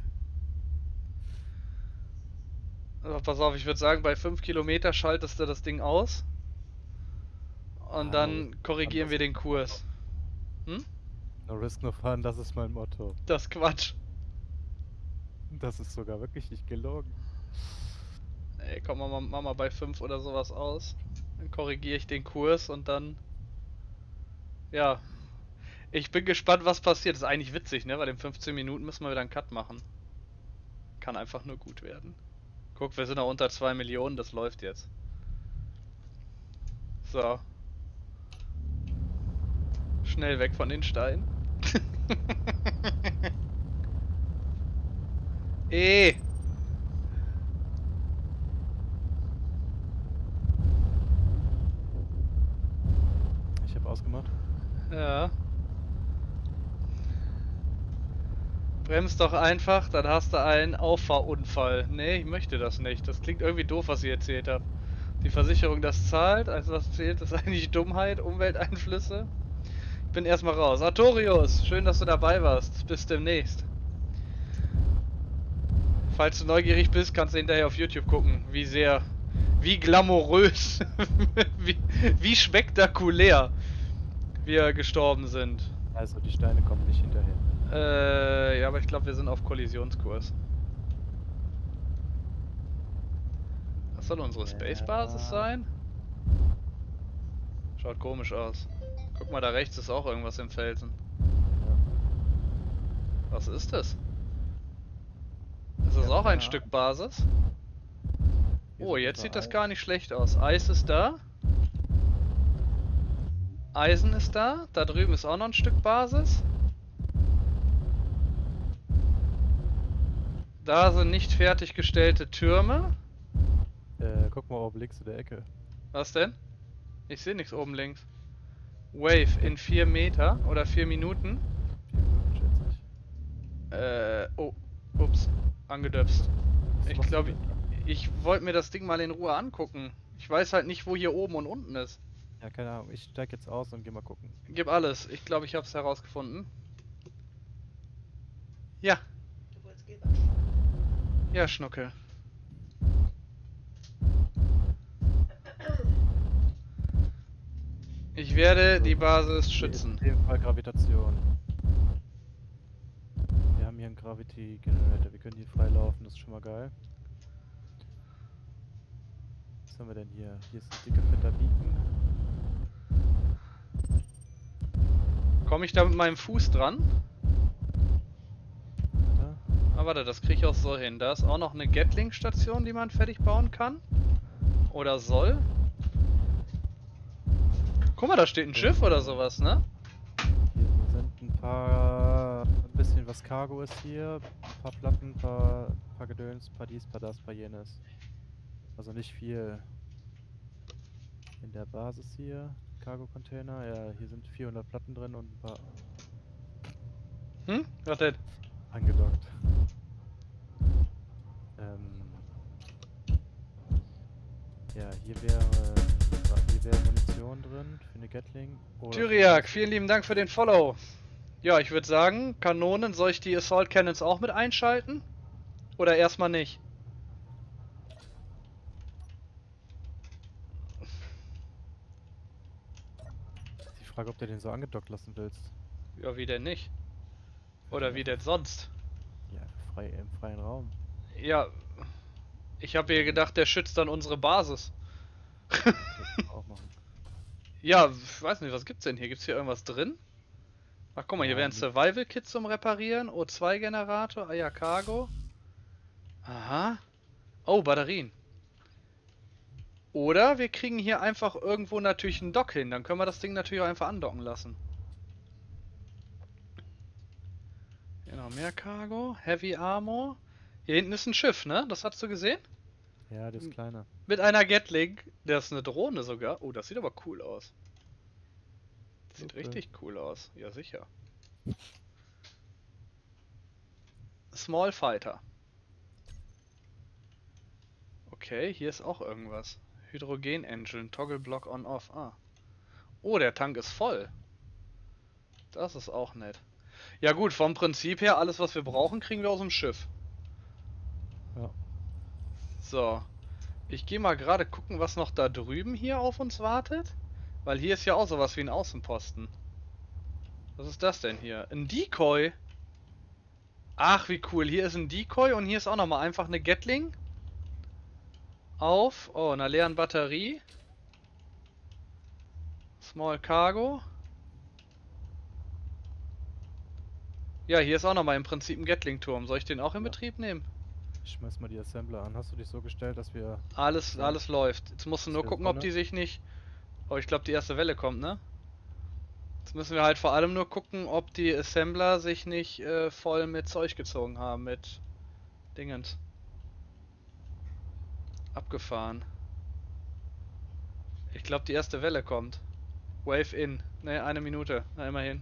Also pass auf, ich würde sagen, bei 5 Kilometer schaltest du das Ding aus. Und dann korrigieren wir den Kurs. No risk, no fun, das ist mein Motto. Das ist Quatsch. Das ist sogar wirklich nicht gelogen. Ey, komm, mach mal bei 5 oder sowas aus. Dann korrigiere ich den Kurs und dann... Ja. Ich bin gespannt, was passiert. Das ist eigentlich witzig, ne? Weil in 15 Minuten müssen wir wieder einen Cut machen. Kann einfach nur gut werden. Guck, wir sind noch unter 2 Millionen, das läuft jetzt. So. Schnell weg von den Steinen. Eh. Ich habe ausgemacht. Ja. Bremst doch einfach, dann hast du einen Auffahrunfall. Nee, ich möchte das nicht. Das klingt irgendwie doof, was ihr erzählt habt. Die Versicherung das zahlt, also was zählt, ist eigentlich Dummheit, Umwelteinflüsse. Ich bin erstmal raus. Artorius, schön, dass du dabei warst. Bis demnächst. Falls du neugierig bist, kannst du hinterher auf YouTube gucken, wie glamourös, wie spektakulär wir gestorben sind. Also die Steine kommen nicht hinterher. Ja, aber ich glaube, wir sind auf Kollisionskurs. Das soll unsere Space-Basis sein? Schaut komisch aus. Guck mal, da rechts ist auch irgendwas im Felsen. Ja. Was ist das? Ist das auch ein Stück Basis? Oh, jetzt sieht das gar nicht schlecht aus. Eis ist da. Eisen ist da. Da drüben ist auch noch ein Stück Basis. Da sind nicht fertiggestellte Türme. Guck mal oben links in der Ecke. Was denn? Ich sehe nichts oben links. Wave in 4 Meter oder 4 Minuten. 4 Minuten, schätze ich. Oh, ups, angedöpst. Was Ich machst du glaube, denn? ich wollte mir das Ding mal in Ruhe angucken. Ich weiß halt nicht, wo hier oben und unten ist. Ja, keine Ahnung. Ich steig jetzt aus und geh mal gucken. Gib alles. Ich glaube, ich habe es herausgefunden. Ja. Ja, Schnuckel. Ich werde die Basis schützen. In dem Fall Gravitation. Wir haben hier einen Gravity Generator. Wir können hier freilaufen, das ist schon mal geil. Was haben wir denn hier? Hier ist ein dicker fetter Beacon. Komme ich da mit meinem Fuß dran? Warte. Ah, warte, das kriege ich auch so hin. Da ist auch noch eine Gatling-Station, die man fertig bauen kann. Oder soll. Guck mal, da steht ein Schiff oder sowas, ne? Hier sind ein bisschen was Cargo ist hier. Ein paar Platten, ein paar Gedöns, ein paar dies, ein paar das, ein paar jenes. Also nicht viel. In der Basis hier, Cargo-Container. Ja, hier sind 400 Platten drin und ein paar Hm? Was denn? angedockt. Ja, hier wäre Munition drin für eine Gatling. Oder Tyriak, vielen lieben Dank für den Follow. Ja, ich würde sagen, Kanonen, soll ich die Assault Cannons auch mit einschalten? Oder erstmal nicht? Die Frage, ob du den so angedockt lassen willst. Ja, wie denn nicht? Oder wie denn sonst? Ja, frei im freien Raum. Ja, ich habe mir gedacht, der schützt dann unsere Basis. Das können wir auch machen. Ja, ich weiß nicht, was gibt's denn hier? Gibt's hier irgendwas drin? Ach, guck mal, hier Ja, wäre ein Survival-Kit zum Reparieren, O2-Generator, ja, Cargo. Aha. Oh, Batterien. Oder wir kriegen hier einfach irgendwo natürlich einen Dock hin, dann können wir das Ding natürlich auch einfach andocken lassen. Hier noch mehr Cargo, Heavy Armor. Hier hinten ist ein Schiff, ne? Das hast du gesehen? Ja, das ist kleiner. Mit einer Gatling. Das ist eine Drohne sogar. Oh, das sieht aber cool aus. Das sieht Okay. richtig cool aus. Ja, sicher. Small Fighter. Okay, hier ist auch irgendwas. Hydrogen Engine, Toggle Block on off. Ah. Oh, der Tank ist voll. Das ist auch nett. Ja gut, vom Prinzip her, alles was wir brauchen, kriegen wir aus dem Schiff. Ja. So. Ich gehe mal gerade gucken, was noch da drüben hier auf uns wartet. Weil hier ist ja auch sowas wie ein Außenposten. Was ist das denn hier? Ein Decoy? Ach, wie cool. Hier ist ein Decoy und hier ist auch nochmal einfach eine Gatling. Auf, oh, einer leeren Batterie. Small Cargo. Ja, hier ist auch nochmal im Prinzip ein Gatling-Turm. Soll ich den auch in Ja. Betrieb nehmen? Ich schmeiß mal die Assembler an. Hast du dich so gestellt, dass wir... Alles, Ja. alles läuft. Jetzt musst du Dass nur wir gucken, ob vorne- die sich nicht... Oh, ich glaube die erste Welle kommt, ne? Jetzt müssen wir halt vor allem nur gucken, ob die Assembler sich nicht voll mit Zeug gezogen haben, mit Dingens. Abgefahren. Ich glaube, die erste Welle kommt. Wave in. Ne, 1 Minute. Na, immerhin.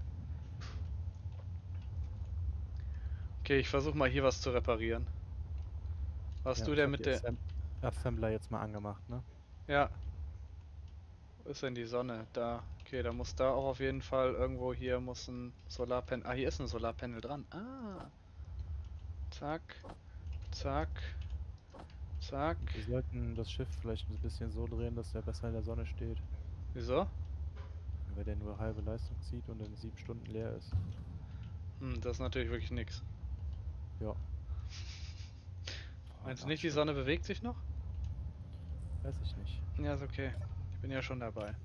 Okay, ich versuche mal hier was zu reparieren. Was Ja, du ich der hab mit die der... Assembler jetzt mal angemacht, ne? Ja. Wo ist denn die Sonne? Da. Okay, da muss da auch auf jeden Fall irgendwo hier muss ein Solarpanel... Ah, hier ist ein Solarpanel dran. Ah. Zack. Zack. Zack. Und wir sollten das Schiff vielleicht ein bisschen so drehen, dass der besser in der Sonne steht. Wieso? Weil der nur halbe Leistung zieht und in 7 Stunden leer ist. Hm, das ist natürlich wirklich nix. Ja. Meinst du nicht, die Sonne bewegt sich noch? Weiß ich nicht. Ja, ist okay. Ich bin ja schon dabei.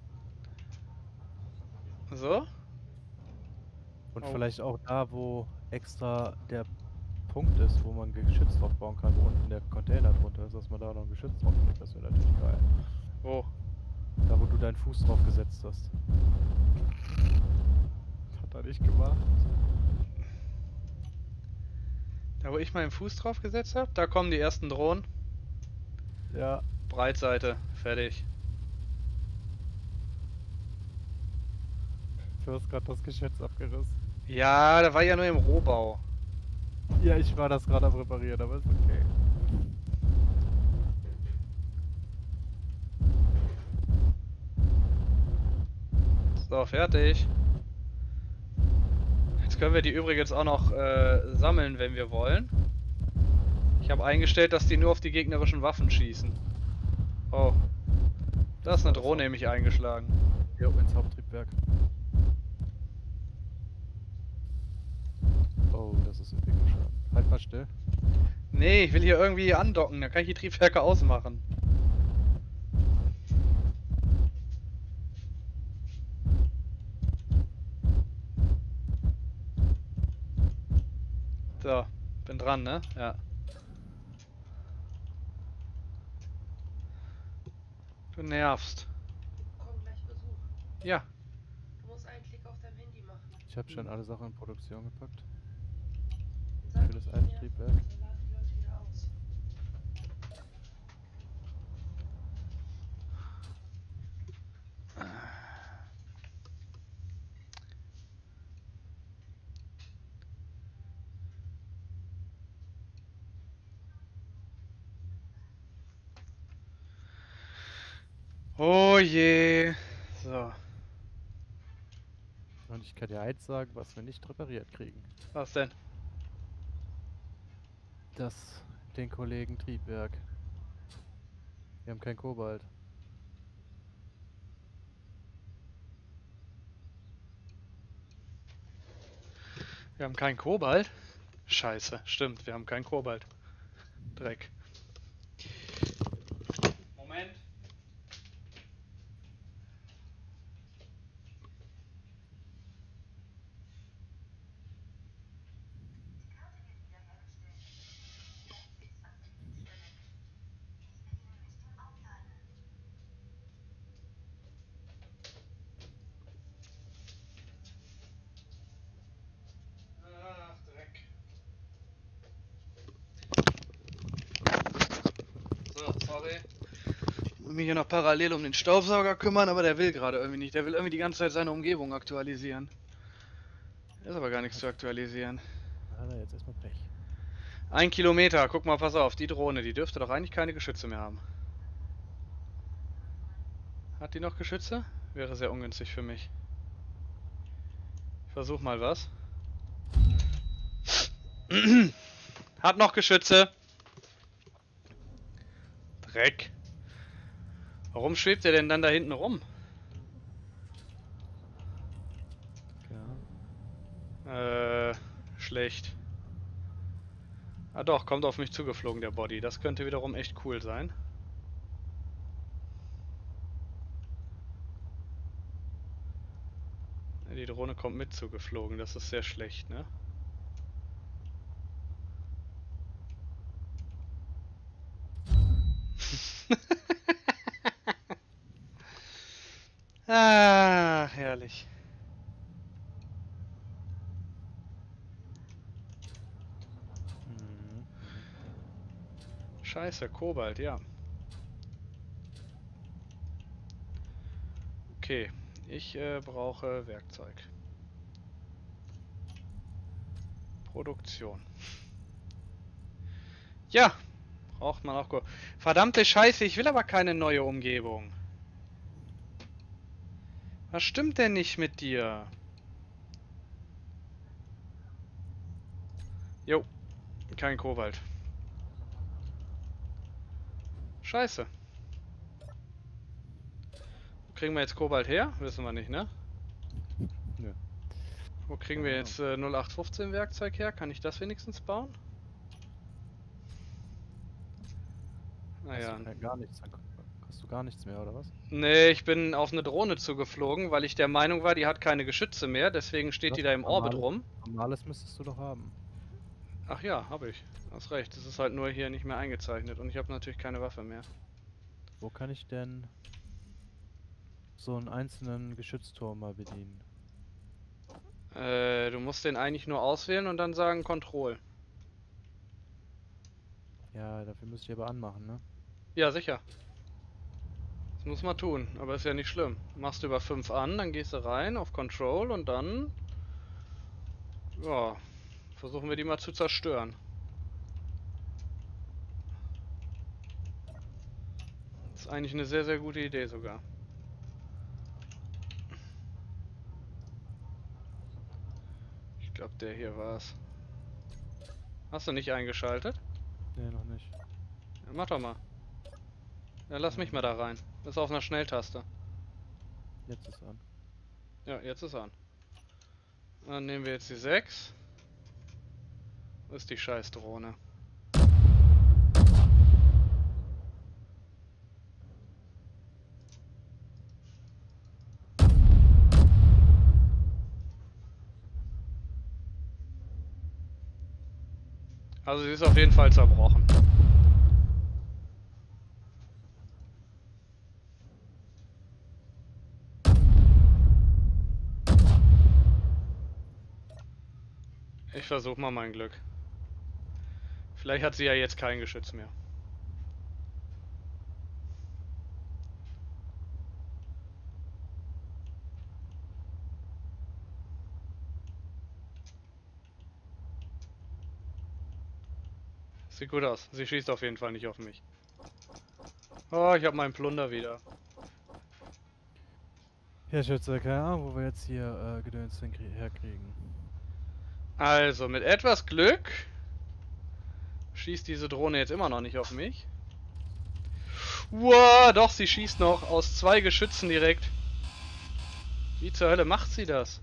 So? Und Oh. vielleicht auch da, wo extra der Punkt ist, wo man Geschütz drauf bauen kann, wo unten der Container drunter ist, dass man da noch ein Geschütz drauf legt. Das wäre natürlich geil. Wo? Da, wo du deinen Fuß drauf gesetzt hast. Hat er nicht gemacht. Da, wo ich meinen Fuß drauf gesetzt habe, da kommen die ersten Drohnen. Ja. Breitseite, fertig. Du hast gerade das Geschütz abgerissen. Ja, da war ja nur im Rohbau. Ja, ich war das gerade am Reparieren, aber ist okay. So, fertig. Jetzt können wir die übrigens auch noch sammeln, wenn wir wollen. Ich habe eingestellt, dass die nur auf die gegnerischen Waffen schießen. Oh. Da ist eine Drohne nämlich eingeschlagen. Jo, ins Haupttriebwerk. Oh, das ist Entwicklerschaden. Halt mal still. Nee, ich will hier irgendwie andocken, dann kann ich die Triebwerke ausmachen. So, bin dran, ne? Ja. Du nervst. Komm gleich Besuch. Ja. Du musst einen Klick auf deinem Handy machen. Ich habe schon alle Sachen in Produktion gepackt. Dann Für das sag eine ich, Triebwerk. dann laden die Leute wieder aus. Oh je. So, Und ich kann dir eins sagen, was wir nicht repariert kriegen. was denn? Den Kollegen Triebwerk. Wir haben kein Kobalt. Wir haben kein Kobalt? Scheiße, stimmt, wir haben kein Kobalt. Dreck. Moment. Ach, Dreck. So, sorry. Ich muss mich hier noch parallel um den Staubsauger kümmern, aber der will gerade irgendwie nicht. Der will irgendwie die ganze Zeit seine Umgebung aktualisieren. Ist aber gar nichts zu aktualisieren. Da hat er jetzt erstmal Pech. 1 Kilometer, guck mal, pass auf, die Drohne, die dürfte doch eigentlich keine Geschütze mehr haben. Hat die noch Geschütze? Wäre sehr ungünstig für mich. Ich versuch mal was. Hat noch Geschütze. Dreck. Warum schwebt er denn dann da hinten rum? Ja. Schlecht. Ah doch, kommt auf mich zugeflogen, der Body. Das könnte wiederum echt cool sein. Die Drohne kommt mit zugeflogen, das ist sehr schlecht, ne? Ah, herrlich. Scheiße, Kobalt, ja. Okay, ich brauche Werkzeug. Produktion. Ja, braucht man auch gut. Verdammte Scheiße, ich will aber keine neue Umgebung. Was stimmt denn nicht mit dir? Jo, kein Kobalt. Scheiße. Wo kriegen wir jetzt Kobalt her? Wissen wir nicht, ne? Nö. Wo kriegen wir jetzt 0815 Werkzeug her? Kann ich das wenigstens bauen? Naja. Gar nichts, dann hast du gar nichts mehr, oder was? Nee, ich bin auf eine Drohne zugeflogen, weil ich der Meinung war, die hat keine Geschütze mehr, deswegen steht die da im Orbit rum. Normales müsstest du doch haben. Ach ja, habe ich. Hast recht, es ist halt nur hier nicht mehr eingezeichnet und ich habe natürlich keine Waffe mehr. Wo kann ich denn so einen einzelnen Geschützturm mal bedienen? Du musst den eigentlich nur auswählen und dann sagen Control. Ja, dafür müsste ich aber anmachen, ne? Ja, sicher. Das muss man tun, aber ist ja nicht schlimm. Machst du über 5 an, dann gehst du rein auf Control und dann... Ja, versuchen wir die mal zu zerstören. Das ist eigentlich eine sehr, sehr gute Idee sogar. Ich glaube, der hier war's. Hast du nicht eingeschaltet? Nee, noch nicht. Ja, mach doch mal. Ja, lass mich mal da rein. Das ist auf einer Schnelltaste. Jetzt ist an. Ja, jetzt ist an. Dann nehmen wir jetzt die 6. Wo ist die Scheißdrohne? Also sie ist auf jeden Fall zerbrochen. Ich versuche mal mein Glück. Vielleicht hat sie ja jetzt kein Geschütz mehr. Sieht gut aus. Sie schießt auf jeden Fall nicht auf mich. Oh, ich habe meinen Plunder wieder. Ja, ich hätte keine Ahnung, wo wir jetzt hier Gedöns herkriegen. Also, mit etwas Glück schießt diese Drohne jetzt immer noch nicht auf mich. Wow, doch, sie schießt noch aus 2 Geschützen direkt. Wie zur Hölle macht sie das?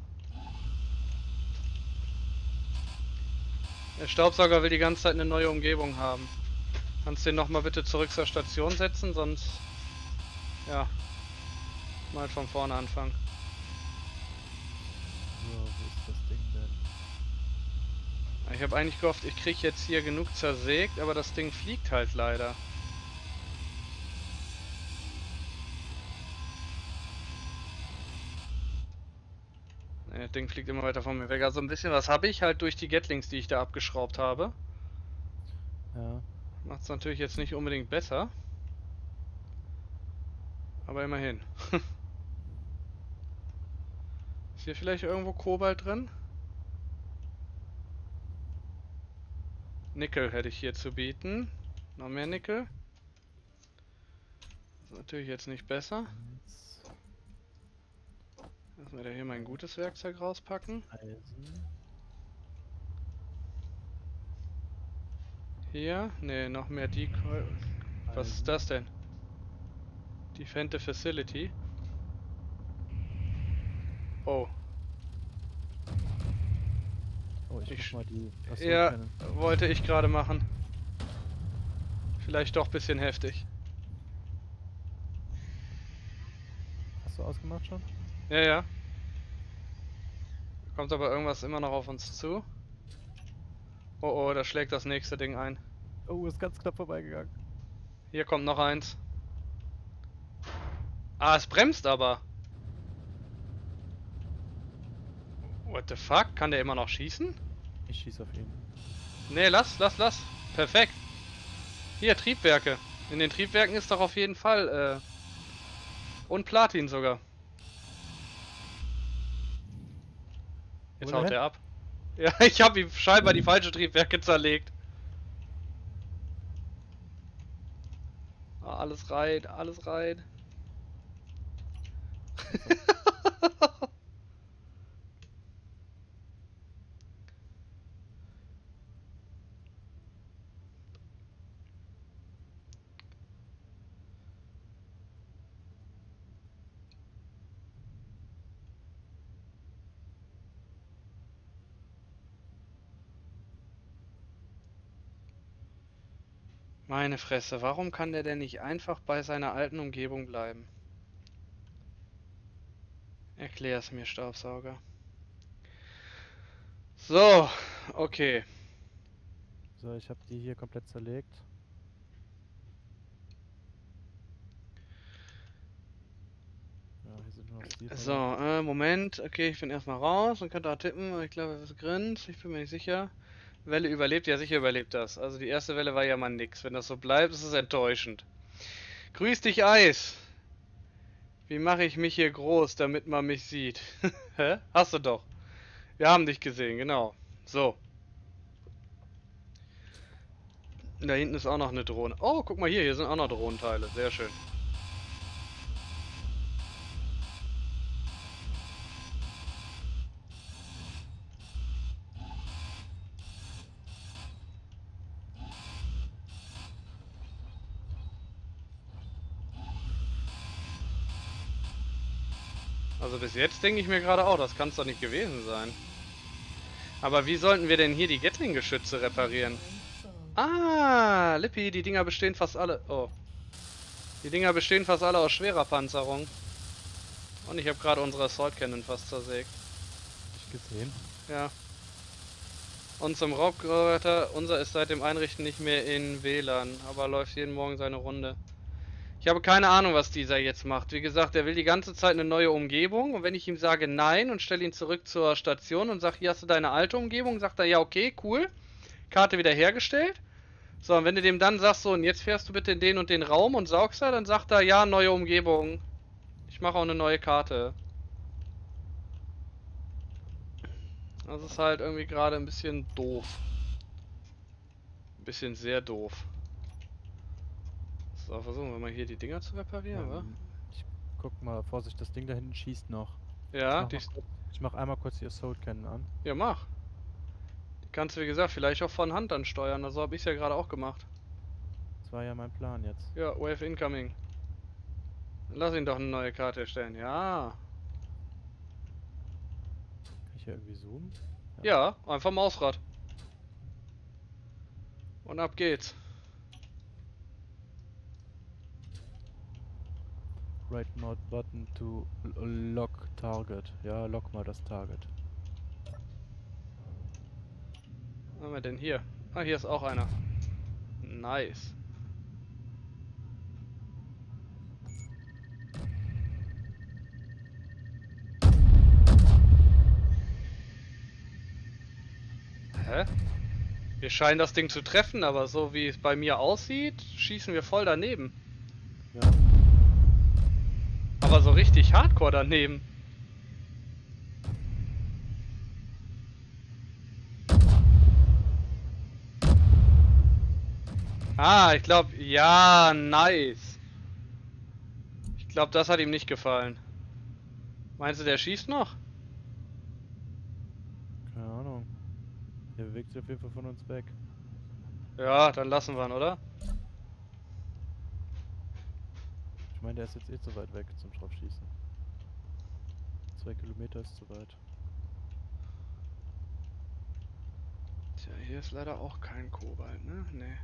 Der Staubsauger will die ganze Zeit eine neue Umgebung haben. Kannst du den nochmal bitte zurück zur Station setzen, sonst... Ja. Mal von vorne anfangen. So, wo ist das Ding denn? Ich habe eigentlich gehofft, ich kriege jetzt hier genug zersägt, aber das Ding fliegt halt leider. Das Ding fliegt immer weiter von mir weg. Also ein bisschen was habe ich halt durch die Gatlings, die ich da abgeschraubt habe. Ja. Macht es natürlich jetzt nicht unbedingt besser. Aber immerhin. Ist hier vielleicht irgendwo Kobalt drin? Nickel hätte ich hier zu bieten. Noch mehr Nickel. Das ist natürlich jetzt nicht besser. Lassen wir da hier mein gutes Werkzeug rauspacken. Eisen. Hier, ne, noch mehr Decoy. Was ist das denn? Defend Facility. Oh. Oh, ich mach mal die. Achso, Ja, keine. wollte ich gerade machen. Vielleicht doch ein bisschen heftig. Hast du ausgemacht schon? Ja, ja. Kommt aber irgendwas immer noch auf uns zu. Oh oh, da schlägt das nächste Ding ein. Oh, ist ganz knapp vorbeigegangen. Hier kommt noch eins. Ah, es bremst aber. What the fuck? Kann der immer noch schießen? Ich schieß auf ihn. Nee, lass. Perfekt. Hier, Triebwerke. In den Triebwerken ist doch auf jeden Fall, und Platin sogar. Jetzt Wo haut denn? er ab. Ja, ich habe ihm scheinbar die falsche Triebwerke zerlegt. Ah, alles rein, alles rein. Meine Fresse, warum kann der denn nicht einfach bei seiner alten Umgebung bleiben? Erklär's mir, Staubsauger. So, okay. So, ich habe die hier komplett zerlegt. Ja, hier sind nur noch So, Steel. Moment. Okay, ich bin erstmal raus und kann da tippen. Ich glaube, es ist Grins. Ich bin mir nicht sicher. Welle überlebt? Ja, sicher überlebt das. Also die erste Welle war ja mal nix. Wenn das so bleibt, ist es enttäuschend. Grüß dich, Eis. Wie mache ich mich hier groß, damit man mich sieht? Hä? Hast du doch. Wir haben dich gesehen, genau. So. Da hinten ist auch noch eine Drohne. Oh, guck mal hier. Hier sind auch noch Drohnenteile. Sehr schön. Also bis jetzt denke ich mir gerade auch, das kann es doch nicht gewesen sein. Aber wie sollten wir denn hier die Gatling-Geschütze reparieren? Ah, Lippi, die Dinger bestehen fast alle... Oh. Die Dinger bestehen fast alle aus schwerer Panzerung. Und ich habe gerade unsere Assault Cannon fast zersägt. Hab ich gesehen. Ja. Und zum Raubgräber, unser ist seit dem Einrichten nicht mehr in WLAN, aber läuft jeden Morgen seine Runde. Ich habe keine Ahnung, was dieser jetzt macht. Wie gesagt, er will die ganze Zeit eine neue Umgebung und wenn ich ihm sage nein und stelle ihn zurück zur Station und sage, hier hast du deine alte Umgebung, sagt er, ja okay, cool. Karte wiederhergestellt. So, und wenn du dem dann sagst, so, und jetzt fährst du bitte in den und den Raum und saugst da, dann sagt er, ja, neue Umgebung. Ich mache auch eine neue Karte. Das ist halt irgendwie gerade ein bisschen doof. Ein bisschen sehr doof. So, versuchen wir mal hier die Dinger zu reparieren, wa? Ich guck mal, Vorsicht, das Ding da hinten schießt noch. Ja, Ich mach einmal kurz die Assault Cannon an. ja, mach. Die kannst du, wie gesagt, vielleicht auch von Hand ansteuern. Also habe ich es ja gerade auch gemacht. Das war ja mein Plan jetzt. Ja, Wave Incoming. Lass ihn doch eine neue Karte erstellen. Ja. Kann ich hier irgendwie zoomen? Ja, einfach Mausrad. Und ab geht's. Right Not Button to lock Target. Ja, lock mal das Target. Was haben wir denn hier? Ah, hier ist auch einer. Nice. Hä? Wir scheinen das Ding zu treffen, aber so wie es bei mir aussieht, schießen wir voll daneben. Ja. Aber so richtig hardcore daneben. Ah, ich glaube, ja, nice. Ich glaube, das hat ihm nicht gefallen. Meinst du, der schießt noch? Keine Ahnung. Der bewegt sich auf jeden Fall von uns weg. Ja, dann lassen wir ihn, oder? Ich meine, der ist jetzt eh zu weit weg zum Draufschießen. 2 Kilometer ist zu weit. Tja, hier ist leider auch kein Kobalt, ne? Nee.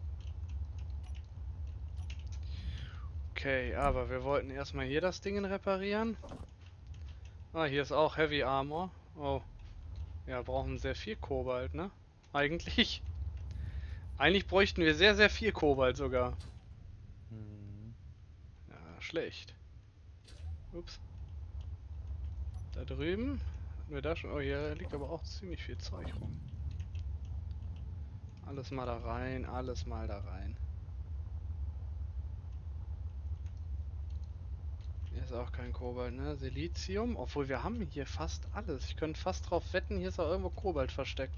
Okay, aber wir wollten erstmal hier das Ding reparieren. Ah, hier ist auch Heavy Armor. Oh. Ja, brauchen sehr viel Kobalt, ne? Eigentlich. Eigentlich bräuchten wir sehr, sehr viel Kobalt sogar. Mhm. Ja, schlecht. Ups. Da drüben. Hatten wir da schon. Oh, hier liegt aber auch ziemlich viel Zeug rum. Alles mal da rein, alles mal da rein. Ist auch kein Kobalt, ne? Silizium, obwohl wir haben hier fast alles. Ich könnte fast drauf wetten, hier ist auch irgendwo Kobalt versteckt.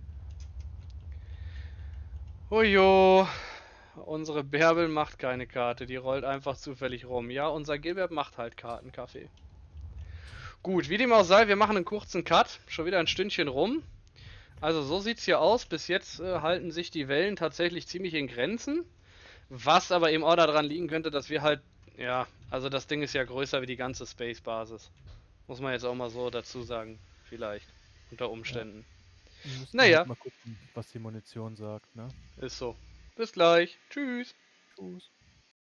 Hujo, unsere Bärbel macht keine Karte, die rollt einfach zufällig rum. Ja, unser Gilbert macht halt Kartenkaffee. Gut, wie dem auch sei, wir machen einen kurzen Cut. Schon wieder ein Stündchen rum. Also so sieht's hier aus. Bis jetzt halten sich die Wellen tatsächlich ziemlich in Grenzen. Was aber eben auch daran liegen könnte, dass wir halt, ja, also das Ding ist ja größer wie die ganze Space-Basis. Muss man jetzt auch mal so dazu sagen, vielleicht, unter Umständen. Wir müssen Naja. halt mal gucken, was die Munition sagt, ne? Ist so. Bis gleich. Tschüss. Tschüss.